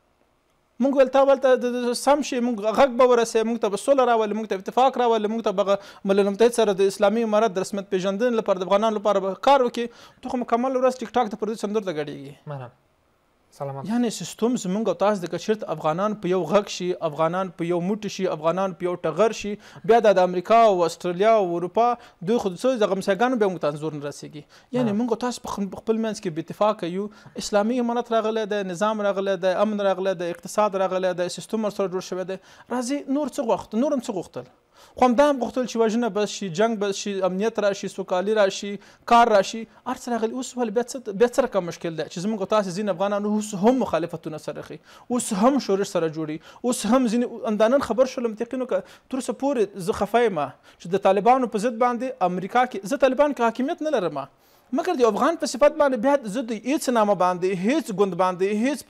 مونږ ولته سم شي مونږ غږ به ورسې مونږ ته سوله راولي مونږ ته اتفاق راولي مونږ ته بغه ملل متحد سره د اسلامي امارت د رسمیت پیژندنې لپاره د افغانانو لپاره کار وکړي ته مکمل ورځ ټیک ټاک ته پر دې سندر ته غړيږي مننه سلامات یعنی سیستم زمونږ او تاسو د کچرت افغانان په یو غږ شي افغانان په یو موټ شي افغانان په یو ټغر شي بیا د امریکا او استرالیا او اروپا دوی خود څه د غمسګانو به موږ تنظور نه رسیږي یعنی موږ تاسو په خپل منځ کې به اتفاق یو اسلامي امارت راغله د نظام راغله د امن راغله د اقتصاد راغله د سیستم سره جوړ شوی دی راځي نور څه وخت نور هم څه غوښتل خو هم دا هم غوښتل چې وژنه بس شي جنگ بس شي امنیت راشي سوکالي راشي کار راشي هر څه راغلي اوس ول بیا څه رقم مشکل ده چې زموږ تاسو ځین افغانانو اوس هم مخالفتونه سره خي اوس هم شورش سره جوړي اوس هم ځین اندانن خبر شول متقینو ک تر څه پورې زه خفایم چې د طالبانو په ضد باندې امریکا کې زه طالبان کې حاکمیت نه لرم مګر د افغان په صفت باندې بیا زه د هیڅ نامه باندې هیڅ ګوند باندې هیڅ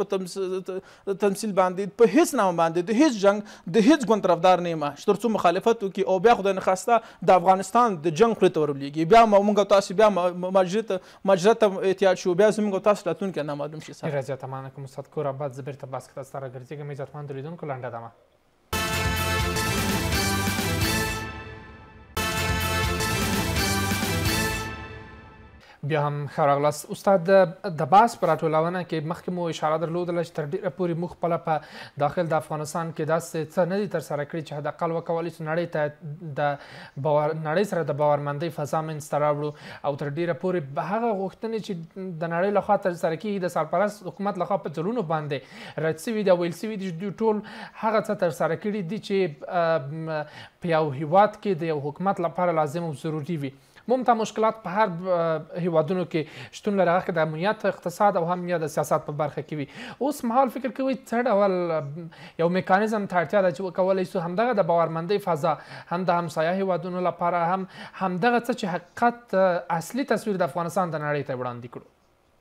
په تمثيل باندې په هیڅ نامه باندې د هیڅ جنگ د هیڅ ګوند طرفدار نه یم چې ترڅو مخالفت وکي او بیا خدای نه خواسته د افغانستان د جنگ پرته ورولېږي بیا موږ تاسو بیا ماجرت احتیاط شو بیا زموږ تاسو راتون کې نه معلوم شي سره راځه تمام کوم استاد کور آباد زبر ته باسکت سره ګرځي مې ځاتمان دلیدونکو لنډه دمه بیا هم ښه راغلاست استاد د باس په راټولونه کې مخکې مو اشاره درلودله چې تر ډېره پورې موږ خپله په داخل د افغانستان کې داسې څه نه دي ترسره کړي چې حداقل وکولی شو نړۍ ته نړۍ سره د باورمندۍ فضا منځته راوړو او تر ډېره پورې هغه غوښتنې چې د نړۍ لخوا ترسره کېږي د سرپرست حکومت لخوا په ځلونو باندې رد سوي دي او ویل سوي دي چې دوی ټول هغه څه ترسره کړي دي چې په یو هیواد کې د یو حکومت لپاره لازم او ضروري وي ممتا مشکلات په هر هیوادونو کې شتون لري هغه د امنیت اقتصاد او هم د سیاست په برخه کې وي. اوس مهال فکر کوئ څه ډول یو میکانیزم ته اړتیا ده چې وکولی شو همدغه د باورمندۍ فضا هم د همسایه هیوادونو لپاره هم همدغه څه چې حقیقت اصلي تصویر د افغانستان د نړۍ ته وړاندې کړو؟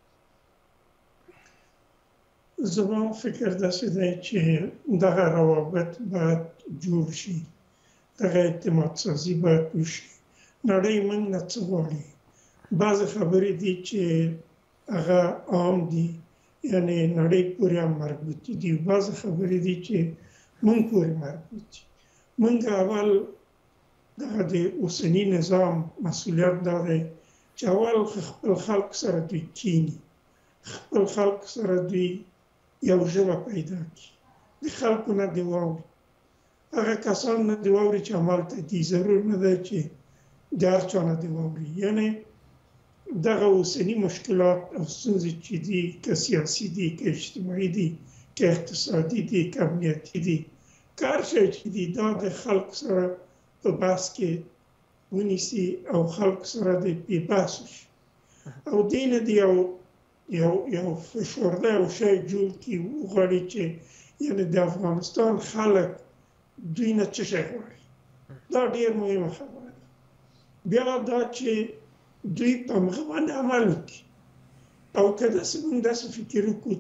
زما فکر داسې دی چې دغه روابط باید جوړ شي، دغه اعتماد سازي باید وشي. نړۍ موږ نه څه غواړي؟ بعضې خبرې دي چې هغه عام دي، یعنې نړۍ پورې هم مربوط دي. بعضې خبرې دي چې موږ پورې مربوط دي. موږ اول دغه د اوسني نظام مسؤلیت دا دی چې اول خپل خلک سره دوی کینی، خپل خلک سره دوی یو ژبه پیدا کړي، د خلکو نه دې واوري، هغه کسان نه دې واوري چې همالته دي. ضرور نه دی چې د هر چا نه دې واوري. یعنې دغه اوسني مشکلات او ستونزې چې دي، که سیاسي دي، که اجتماعي دي، که اقتصادي دي، که امنیتي دي، که هر شی چې دي، دا د خلکو سره په بحث کې ونیسي او خلکو سره دې بې بحث وشي او دې نه دې یو فشرده او شی جوړ کړي، وغواړي چې یعنې د افغانستان خلک دوی نه څه شی غواړي. دا ډېر مهمه خبره ده. بیا دا چې دوی په همغه باندې عمل وکړي او که داسې موږ داسې فکر وکړو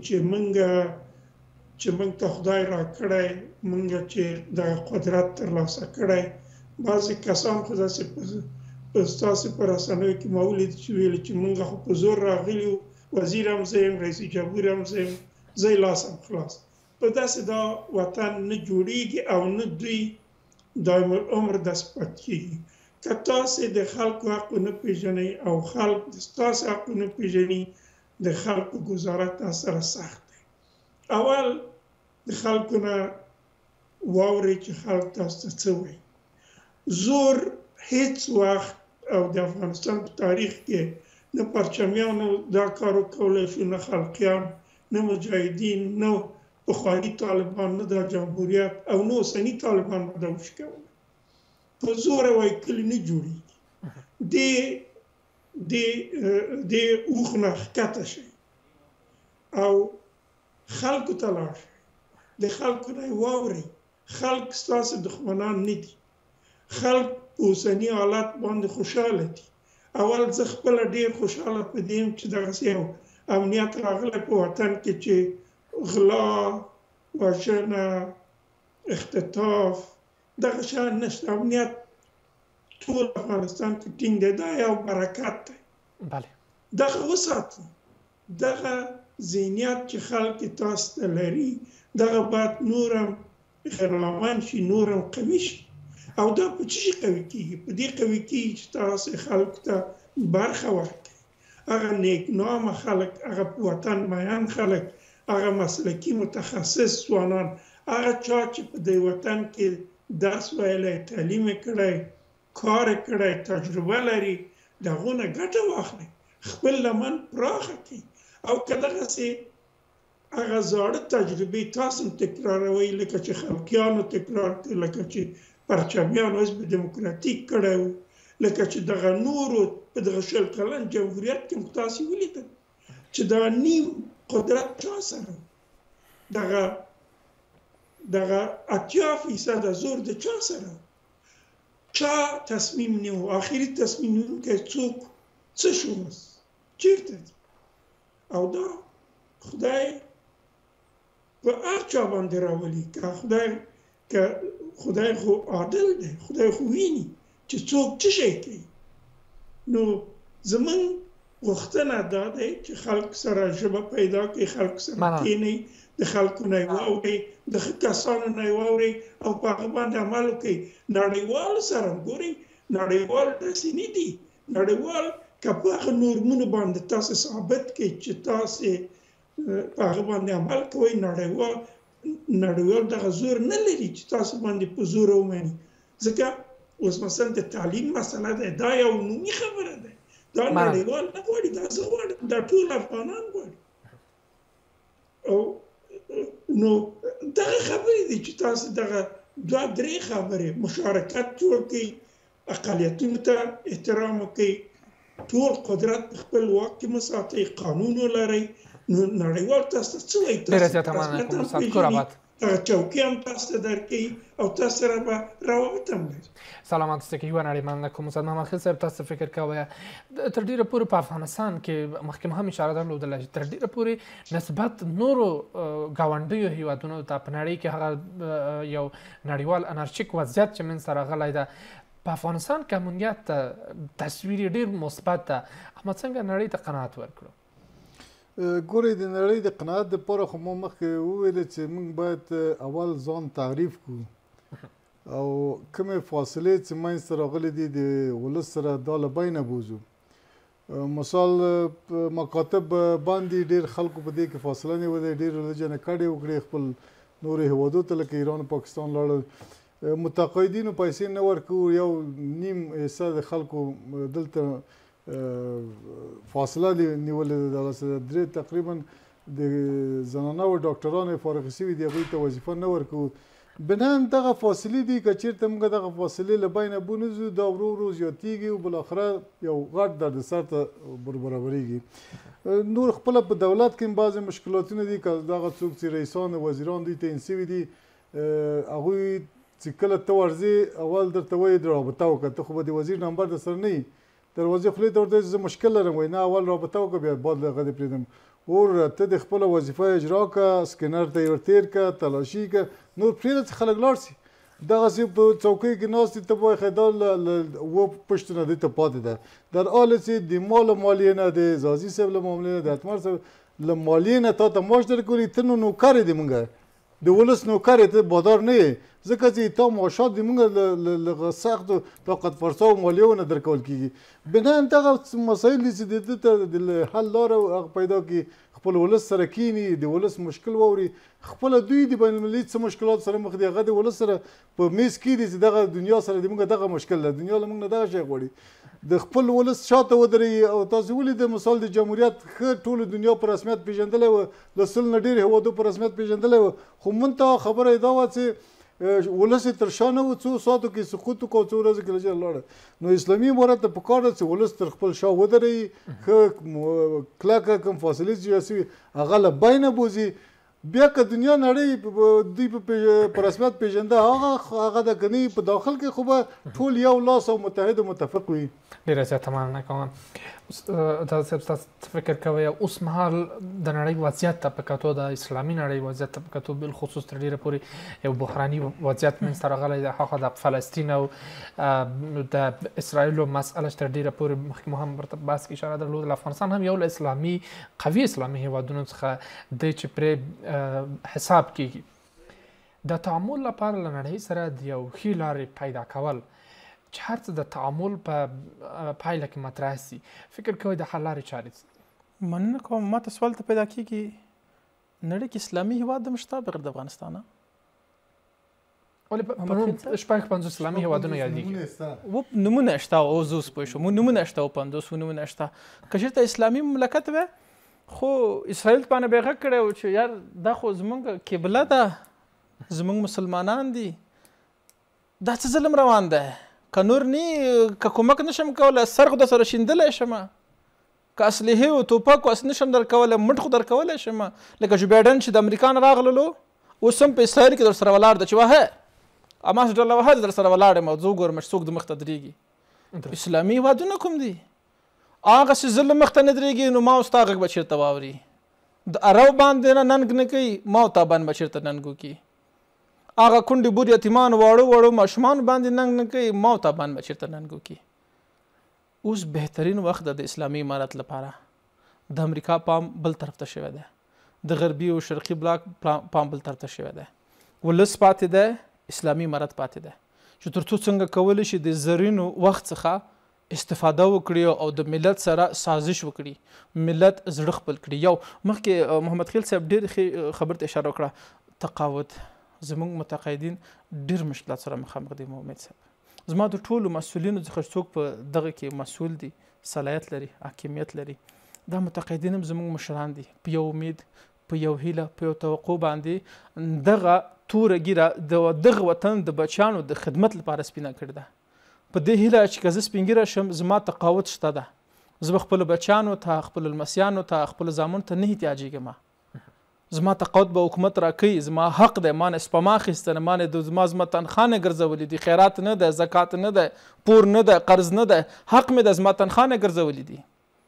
چې موږ ته خدای راکړی، موږ چې دغه قدرت ترلاسه کړی. بعضې کسان خو داسې ستاسې په رسنیو کې ما ولید چې ویل چې موږ خو په زور راغلي وو، وزیر هم زه یم، رئیس جمهور هم زه یم، زه یې لاس هم خلاص. په داسې دا وطن نه جوړیږي او نه دوی دایم العمر داسې پاتې کېږي. که تاسې د خلکو حق ونه پېژنئ او خلک ستاسې حق ونه پېژني، د خلکو ګزاره تاسو سره سخت دی. اول د خلکو نه واورئ چې خلک تاسو ته څه وایي. زور هیڅ وخت او د افغانستان په تاریخ کې نه پرچمیانو دا کار وکولی شو، نه خلقیان، نه مجاهدین، نه پخواني طالبان، نه دا جمهوریت او نه اوسني طالبان به دا وشي کولی. په زوره وایي کلي نه جوړېږي. د اوښ نه ښکته شئ او خلکو ته لاړ شئ، د خلکو نه یې واورئ. خلک ستاسې دښمنان نه دي. خلک په اوسني حالت باندې خوشحاله دي. اول زه خپله ډېر خوشحاله په دې یم چې دغسې یو امنیت راغلی په وطن کې چې غلا، وژنه، اختطاف، دغه شیان نشته. امنیت ټول افغانستان کې ټینګ دی. دا یو برکت دی. دغه وساتئ. دغه ذهنیت چې خلک تاسو ته لري، دغه باید نور هم غیرالعمل شي، نور هم قوي شي. او دا په څه شي قوي کېږي؟ په دې قوي کېږي چې تاسې خلکو ته برخه ورکړئ. هغه نیکنامه خلک، هغه په وطن مین خلک، هغه مسلکي متخصص ځوانان، هغه چا چې په دې وطن کې درس ویلی، تعلیم یې کړی، کار یې کړی، تجربه لري، د هغو نه ګټه واخلئ، خپل لمن پراخه کړئ. او که دغسې هغه زاړه تجربې تاسو هم تکراروئ، لکه چې خلقیانو تکرار کړي، لکه چې پرچمیانو حزب دموکراتیک کړی و، لکه چې دغه نورو په دغه 20 کلن جمهوریت کې هم تاسې ولیدل چې دا نیم قدرت چا سره و، دغه 80% زور د چا سره و، چا تصمیم نیو، آخري تصمیم نیونکی څوک، څه شو، چیرته دي؟ او دا خدای په هر چا باندې راولي. که خدای خو عادل دی، خدای خو ویني چې څوک څه شی کوي. نو زمونږ غوښتنه دا دی چې خلک سره ژبه پیدا کړي، خلک سره کښېنئ، د خلکو نه یې واورئ، د ښه کسانو نه یې واورئ او په هغه باندې عمل وکړئ. نړیوالو سره ګورئ، نړیوال داسې نه دي. نړیوال که په هغه نورمونو باندې تاسې ثابت کړئ چې تاسې په هغه باندې عمل کوئ، نړیوال دغه زور نه لري چې تاسو باندې په زور ومني. ځکه اوس مثلا د تعلیم مسله ده، دا یو عمومي خبره ده، دا نړیوال نه غواړي، دا زه غواړم، دا ټول افغانان غواړي. نو دغه خبرې دي چې تاسو دغه 2-3 خبرې مشارکت جوړ کړئ، اقلیتونو ته احترام وکړئ، ټول قدرت په خپل واک کې مساتئ، قانون ولرئ، نو نړیوال تاسو ته څه وایي؟ ډېره زیاته مننه کوم استاد کورابات. چوکۍ هم تاسو ته درکوي او تاسو سره به روابط هم لري. سلامات اوسئ. یوه نړۍ مننه کوم استاد محمد خلیل صاحب. تاسو فکر کوئ تر ډېره پورې په افغانستان کې مخکې مو هم اشاره درلودله چې تر ډېره پورې نسبت نورو ګاونډیو هیوادونو ته په نړۍ کې هغه یو نړیوال انارشیک وضعیت چې منځته راغلی ده، په افغانستان کې امنیت تصویر ډېر مثبت ده. احمد څنګه نړۍ ته قناعت ورکړو؟ ګورئ د نړۍ د قناعت دپاره خو ما مخکې وویله چې موږ باید اول ځان تعریف کړو او کومې فاصلې چې منځته راغلي دي د ولس سره دا له بینه بوځو. مثال مکاتب باندې ډېر خلکو په دې کې فاصله نیولې، ډېر لجنې کډې وکړې، خپل نورې هیوادو ته لکه ایران او پاکستان لاړل، متقاعدینو پیسې نه ورکوو، یو نیم حصه د خلکو دلته فاصله نیولې ده، دغه تقریبا د زنانه او ډاکټرانو فارغ شوي دي، هغوی ته وظیفه نه ورکوو. بنان دغه فاصلې دي که چېرته موږ دغه فاصلې له بینه بونځو دا ورو ورو زیاتېږي او بالاخره یو غټ دردسر ته برابرېږي. نور خپله په دولت کې هم بعضې مشکلاتونه دي، که دغه څوک چې رئیسان وزیران دوی تعین شوي دي هغوی چې کله ته ورځې اول درته وایي رابطه وکړه، ته خو به د وزیر نمبر در سره نه وي، دروازې خولې ته ورته وایي زه مشکل لرم، وایي نه اول رابطه وکړه بیا بعد له هغه دې پرېږدم. اور ته د خپله وظیفه اجرا کړه، سکینر ته یې ورتېر کړه، تلاشي کړه، نور پرېږده چې خلک لاړ شي. دغسې په چوکۍ کې ناست دي، ته به وایې دا له اووه پوښتنه دې ته پاتې ده، در حاله چې د ما له مالیې نه، د زازي صاحب له معاملې نه، د اتمر صاحب له مالیې نه تا ته معاش درکوي، ته نو نوکر یې د موږ د ولس نوکر یې، ته بادار نه یې، ځکه چې تا معاشات د موږ له سختو طاقت فرساو مالیو نه درکول کېږي. بنان دغه مسایل دي چې د ده ته د حل لاره هغه پیدا کړي، خپل ولس سره کینی، د ولس مشکل واوري، خپله دوی د بین المللي څه مشکلات سره مخ دي هغه د ولس سره په میز کېږدي چې دغه دنیا سره د موږ دغه مشکل ده، دنیا له موږ نه دغه شی غواړي، د خپل ولس شاته ودرېږي. او تاسو ولیدئ مثال د جمهوریت ښه ټوله دنیا په رسمیت پېژندلی وه، له سل نه ډېر هېوادو په رسمیت پېژندلی وه، خو منتها خبره یې دا وه چې ولس یې تر شا نه و، څو ساعتو کې سقوط وکړو، څو ورځو کې له جېل لاړه. نو اسلامي امارت ته پکار ده چې ولس تر خپل شا ودرېږي، ښه کلکه کوم فاصلې چې جوړه شوي هغه له بینه بوځي. بیا که دنیا نړۍ دوی په رسمیت پېژنده هغه ده، که نه په داخل کې خو به ټول یو لاس او متحد او متفق وي. ډېره زیاته مننه کوم. استاد صاحب تاسو فکر کوئ اوس مهال د نړۍ وضعیت ته په کتو، د اسلامي نړۍ وضعیت ته په کتو بالخصوص تر ډېره پورې یو بحراني وضعیت منځته راغلی دی، هغه د فلسطین او د اسرائیلو مسئله تر ډېره پورې مخکې مو هم ورته بحث کې اشاره درلودله. افغانستان هم یو له اسلامي قوي اسلامي هیوادونو څخه دی چې پرې حساب کېږي. د تعامل لپاره له نړۍ سره د یو ښې لارې پیدا کول چې هر څه د تعامل په پایله کې مطرح سي، فکر کوئ د حل لارې چارې څه؟ مننه کوم. ما ته سوال ته پیدا کېږي نړۍ کې اسلامي هېواد هم شته بغیر د افغانستان نه؟ ولې په شپږ 50 اسلامي هېوادونه یادېږي، نومونه شته او زه اوس پوه شوم، نومونه شته او 50 نومونه شته. که چېرته اسلامي مملکت وی خو اسرائیل باندې به غږ کړی و چې یار دا خو زموږ قبله ده، زموږ مسلمانان دي، دا څه ظلم روان ده، که نور نه که کومک نشم کولی سر خو در سره شیندلی شم، که اسلحې او توپک او نشم درکولی مټ خو درکولی شم. لکه جو بایډن چې د امریکا نه راغللو اوس هم په اسرائیل کې در سره ولاړ ده چې وهه اماس ډله وهه در سره ولاړ یم او زه وګورم چې څوک د مخ ته درېږي. اسلامي هېوادونه کوم دي؟ هغسې ظلم مخ ته نه درېږي نو ما او ستا غږ به چېرته واوري، د عرب باندې نه ننګ نه کوي، ما او تا باندې به چېرته ننګ وکړي. هغه کونډې بور یتیمان واړو واړو ماشومان باندې ننګ نه کوي، ما او تا باندې به چېرته ننګ وکړي. اوس بهترین وخت ده د اسلامي امارت لپاره. د امریکا پام بل طرف ته شوی دی، د غربي او شرقي بلاک پام بل طرف ته شوی دی، ولس پاتې دی، اسلامي امارت پاتې دی چې تر څو څنګه کولی شي د زرینو وخت څخه استفاده وکړي او د ملت سره سازش وکړي، ملت زړه خپل کړي. یو مخکې محمد خلیل صاحب ډېر ښې خبر ته اشاره وکړه، تقاعد. زموږ متقاعدین ډېر مشکلات سره مخامخ دي. محمد صاحب زما د ټولو مسؤلینو څخه څوک په دغه کې مسؤل دي، صلاحیت لري، حاکمیت لري، دا متقاعدین هم زموږ مشران دي. په یو امید، په یو هیله، په یو توقع باندې دغه توره ګیره د دغه وطن د بچیانو د خدمت لپاره سپینه کړې ده. په دې هیله چې که زه سپین ږیره شم زما تقاعد شته ده، زه به خپلو بچیانو ته خپلو لمسیانو ته خپلو زامنو ته نه احتیاجېږم. زما تقاعد به حکومت راکوي، زما حق دی، ما نه سپما اخیسته نه، ما نه زما تنخوا نه ګرځولې دي، خیرات نه ده، زکات نه ده، پور نه ده، قرض نه ده، حق مې د زما تنخوا نه ګرځولې دي.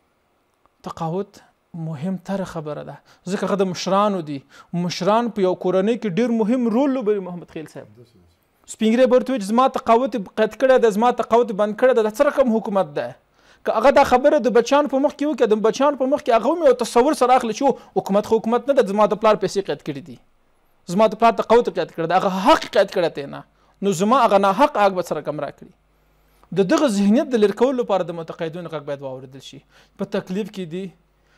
تقاعد مهم تره خبره ده، ځکه هغه د مشرانو دي. مشران په یو کورنۍ کې ډېر مهم رول لوبوي. محمد خیل صاحب سپین ږیری به ورته وایي چې زما تقاعد قید کړی ده، زما تقاعد بند کړی ده، دا څه رقم حکومت ده؟ که هغه دا خبره د بچیانو په مخ کې وکړي، د بچیانو په مخ کې هغه هم یو تصور سره اخلي چې حکومت خو حکومت نه ده، زما د پلار پیسې قید کړي دي، زما د پلار تقاعد قید کړی ده، هغه حق قید کړی دی نه، نو زما هغه ناحق حق به څه رقم راکړي. د دغه ذهنیت د لرې کولو لپاره د متقاعدینو غږ باید واورېدل شي. په تکلیف کې دي،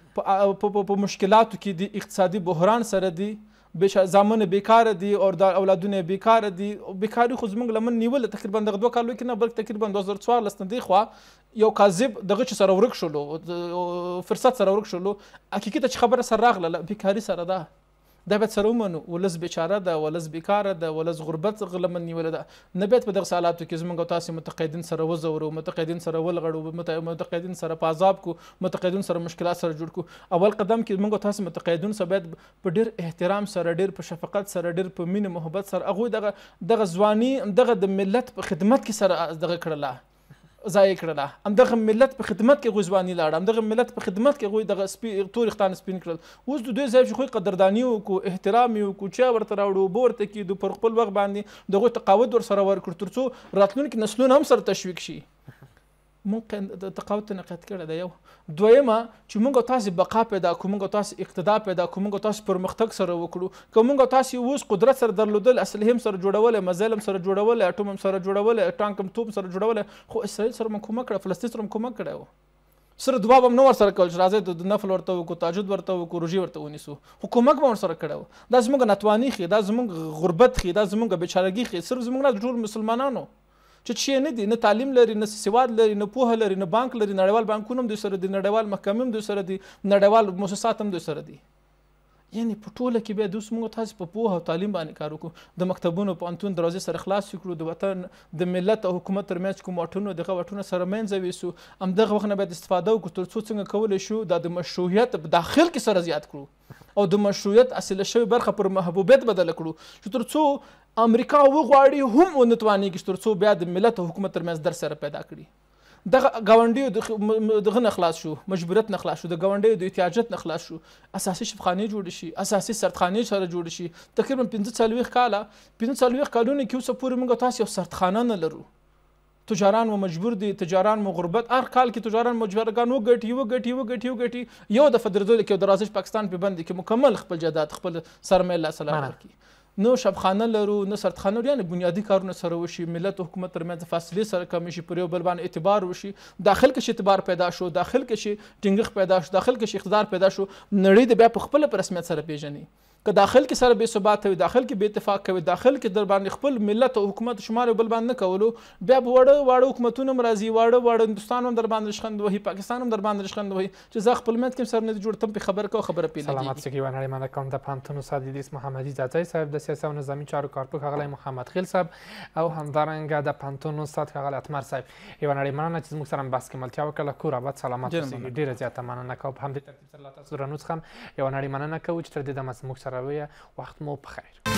په مشکلاتو کې دي، اقتصادي بحران سره دي، زامن بیکاره دي او د اولادونه بیکاره دي. بیکاري خو زموږ لمن نیوله تقریبا دغه 2 کالو کې نه، بلکې تقریبا 2014 نه دی خوا یو کاذب دغه چې سره ورک شولو، فرصت سره ورک شولو، حقیقت چې خبره سره راغله بیکاري سره ده. دا باید سره ومنو، ولس بیچاره ده، ولس بیکاره ده، ولس غربت لمن نیوله ده. نه باید په دغه حالاتو کې زموږ او تاسې متقاعدین سره وزورو، متقاعدین سره ولغړو، متقاعدین سره په عذاب کو، متقاعدین سره مشکلات سره جوړ کو. اول قدم کې موږ او تاسې متقاعدین سره باید په ډېر احترام سره، ډېر په شفقت سره، ډېر په مینه محبت سره هغوی دغه ځواني دغه د ملت په خدمت کې سره دغه کړله، ضایع کړله. همدغه ملت په خدمت کې هغوی ځواني لاړه، همدغه ملت په خدمت کې هغوی دغه تور ویښتان سپین کړل. اوس د دوی ځای چې خو قدرداني وکړو، احترام یې وکړو، چای ورته راوړو، اوبه ورته کېږدو، پر خپل وخت باندې د هغوی تقاعد ورسره ورکړو، تر څو راتلونکي نسلونه هم سره تشویق شي. مونږ د تقاعد ته نقد کړی دی. یو دویمه چې موږ او تاسې بقا پیدا کړو، موږ او تاسې اقتدا پیدا کړو، موږ او تاسې پرمختګ سره وکړو. که موږ او تاسې اوس قدرت سره درلودل، اسلحې هم سره جوړولی، میزایل هم سره جوړولی، اټوم هم سره جوړولی، ټانک هم توپ سره جوړولی، خو اسرائیل سره موږ کومک کړی، فلسطین سره موږ کومک کړی و. سره دعا به هم نه ورسره کول چې راځئ د نفل ورته وکړو، تهجد ورته وکړو، روژې ورته ونیسو، خو کومک به ورسره کړی و. دا زموږ ناتواني ښیي، دا زموږ غربت ښیي، دا زموږ بیچارګي ښیي. صرف زموږ نه، د ټول مسلمانانو چې شی نه دي، نه تعلیم لري، نه سواد لري، نه پوهه لري، نه بانک لري. نړیوال بانکونه هم دوی سره دي، نړیوال محکمې هم دوی سره دي، نړیوال مؤسسات هم دوی سره دي. یعنې په ټوله کې بیا اوس موږ تاسې په پوهه او تعلیم باندې کار وکړو، د مکتبونو پوهنتون دروازې سره خلاص کړو، د وطن د ملت او حکومت ترمنځ کوم واټونه دغه واټونه سره منځه ویسو. همدغه وخت نه باید استفاده وکړو تر څو څنګه کولی شو دا د مشروعیت په داخل کې سره زیات کړو او د مشروعیت اصله شوې برخه پر محبوبیت بدله کړو، چې تر څو امریکا وغواړي هم ونه توانېږي، تر څو بیا د ملت او حکومت ترمنځ در سره پیدا کړي. دغه ګاونډیو دغه نه خلاص شو، مجبوریت نه خلاص شو، د ګاونډیو د احتیاجات نه خلاص شو، اساسي شفاخانې جوړې شي، اساسي سردخانې سره جوړې شي. تقریبا 45 کاله 45 کالونه کې اوسه پورې موږ تاسو یو سردخانه نه لرو. تجاران مو مجبور دي، تجاران مو غربت، هر کال کې تجاران مجبرګان وګټي یو د فدرالدول کې د راځي پاکستان په بند کې مکمل خپل جداد خپل سرمایه الله سلام ورکړي. نو شبخانه لرو، نو سردخانه لرو، یعنی بنیادی کارونه سره وشي، ملت او حکومت ترمنځ فاصلې سره کم شي، پر یو بل باندې اعتبار وشي، داخل کې شي اعتبار پیدا شو، داخل کې شي ټینګښ پیدا شو، داخل کې شي اقتدار پیدا شو، نړۍ د بیا په خپل پر رسمیت سره پیژني. که داخل کې سره بې ثبات وي، داخل کې بې اتفاق کوي، داخل کې در باندې خپل ملت او حکومت شمار بل باندې نه کولو، بیا به واړه حکومتونه هم راځي، واړه هندوستان هم در باندې رشخند وهي، پاکستان هم در باندې رشخند وهي چې زه خپل منځ کې سره نه جوړ تم په خبر کو خبره پیل سلامت سکی و نړیمانه کوم د پانتون استاد ادریس محمدي زاځي صاحب، د سیاست او نظامی چارو کارپوه غلی محمد خیل صاحب، او همدارنګه د پانتون استاد غلی اتمر صاحب. یو نړیمانه چې موږ سره بحث کې ملتیا وکړه، کور آباد سلامت اوسئ. ډیره زیاته مننه کوم هم د ترتیب سره تاسو درنو څخه یو نړیمانه کوو چې تر دې دمه موږ سره وي. وخت مو بخیر.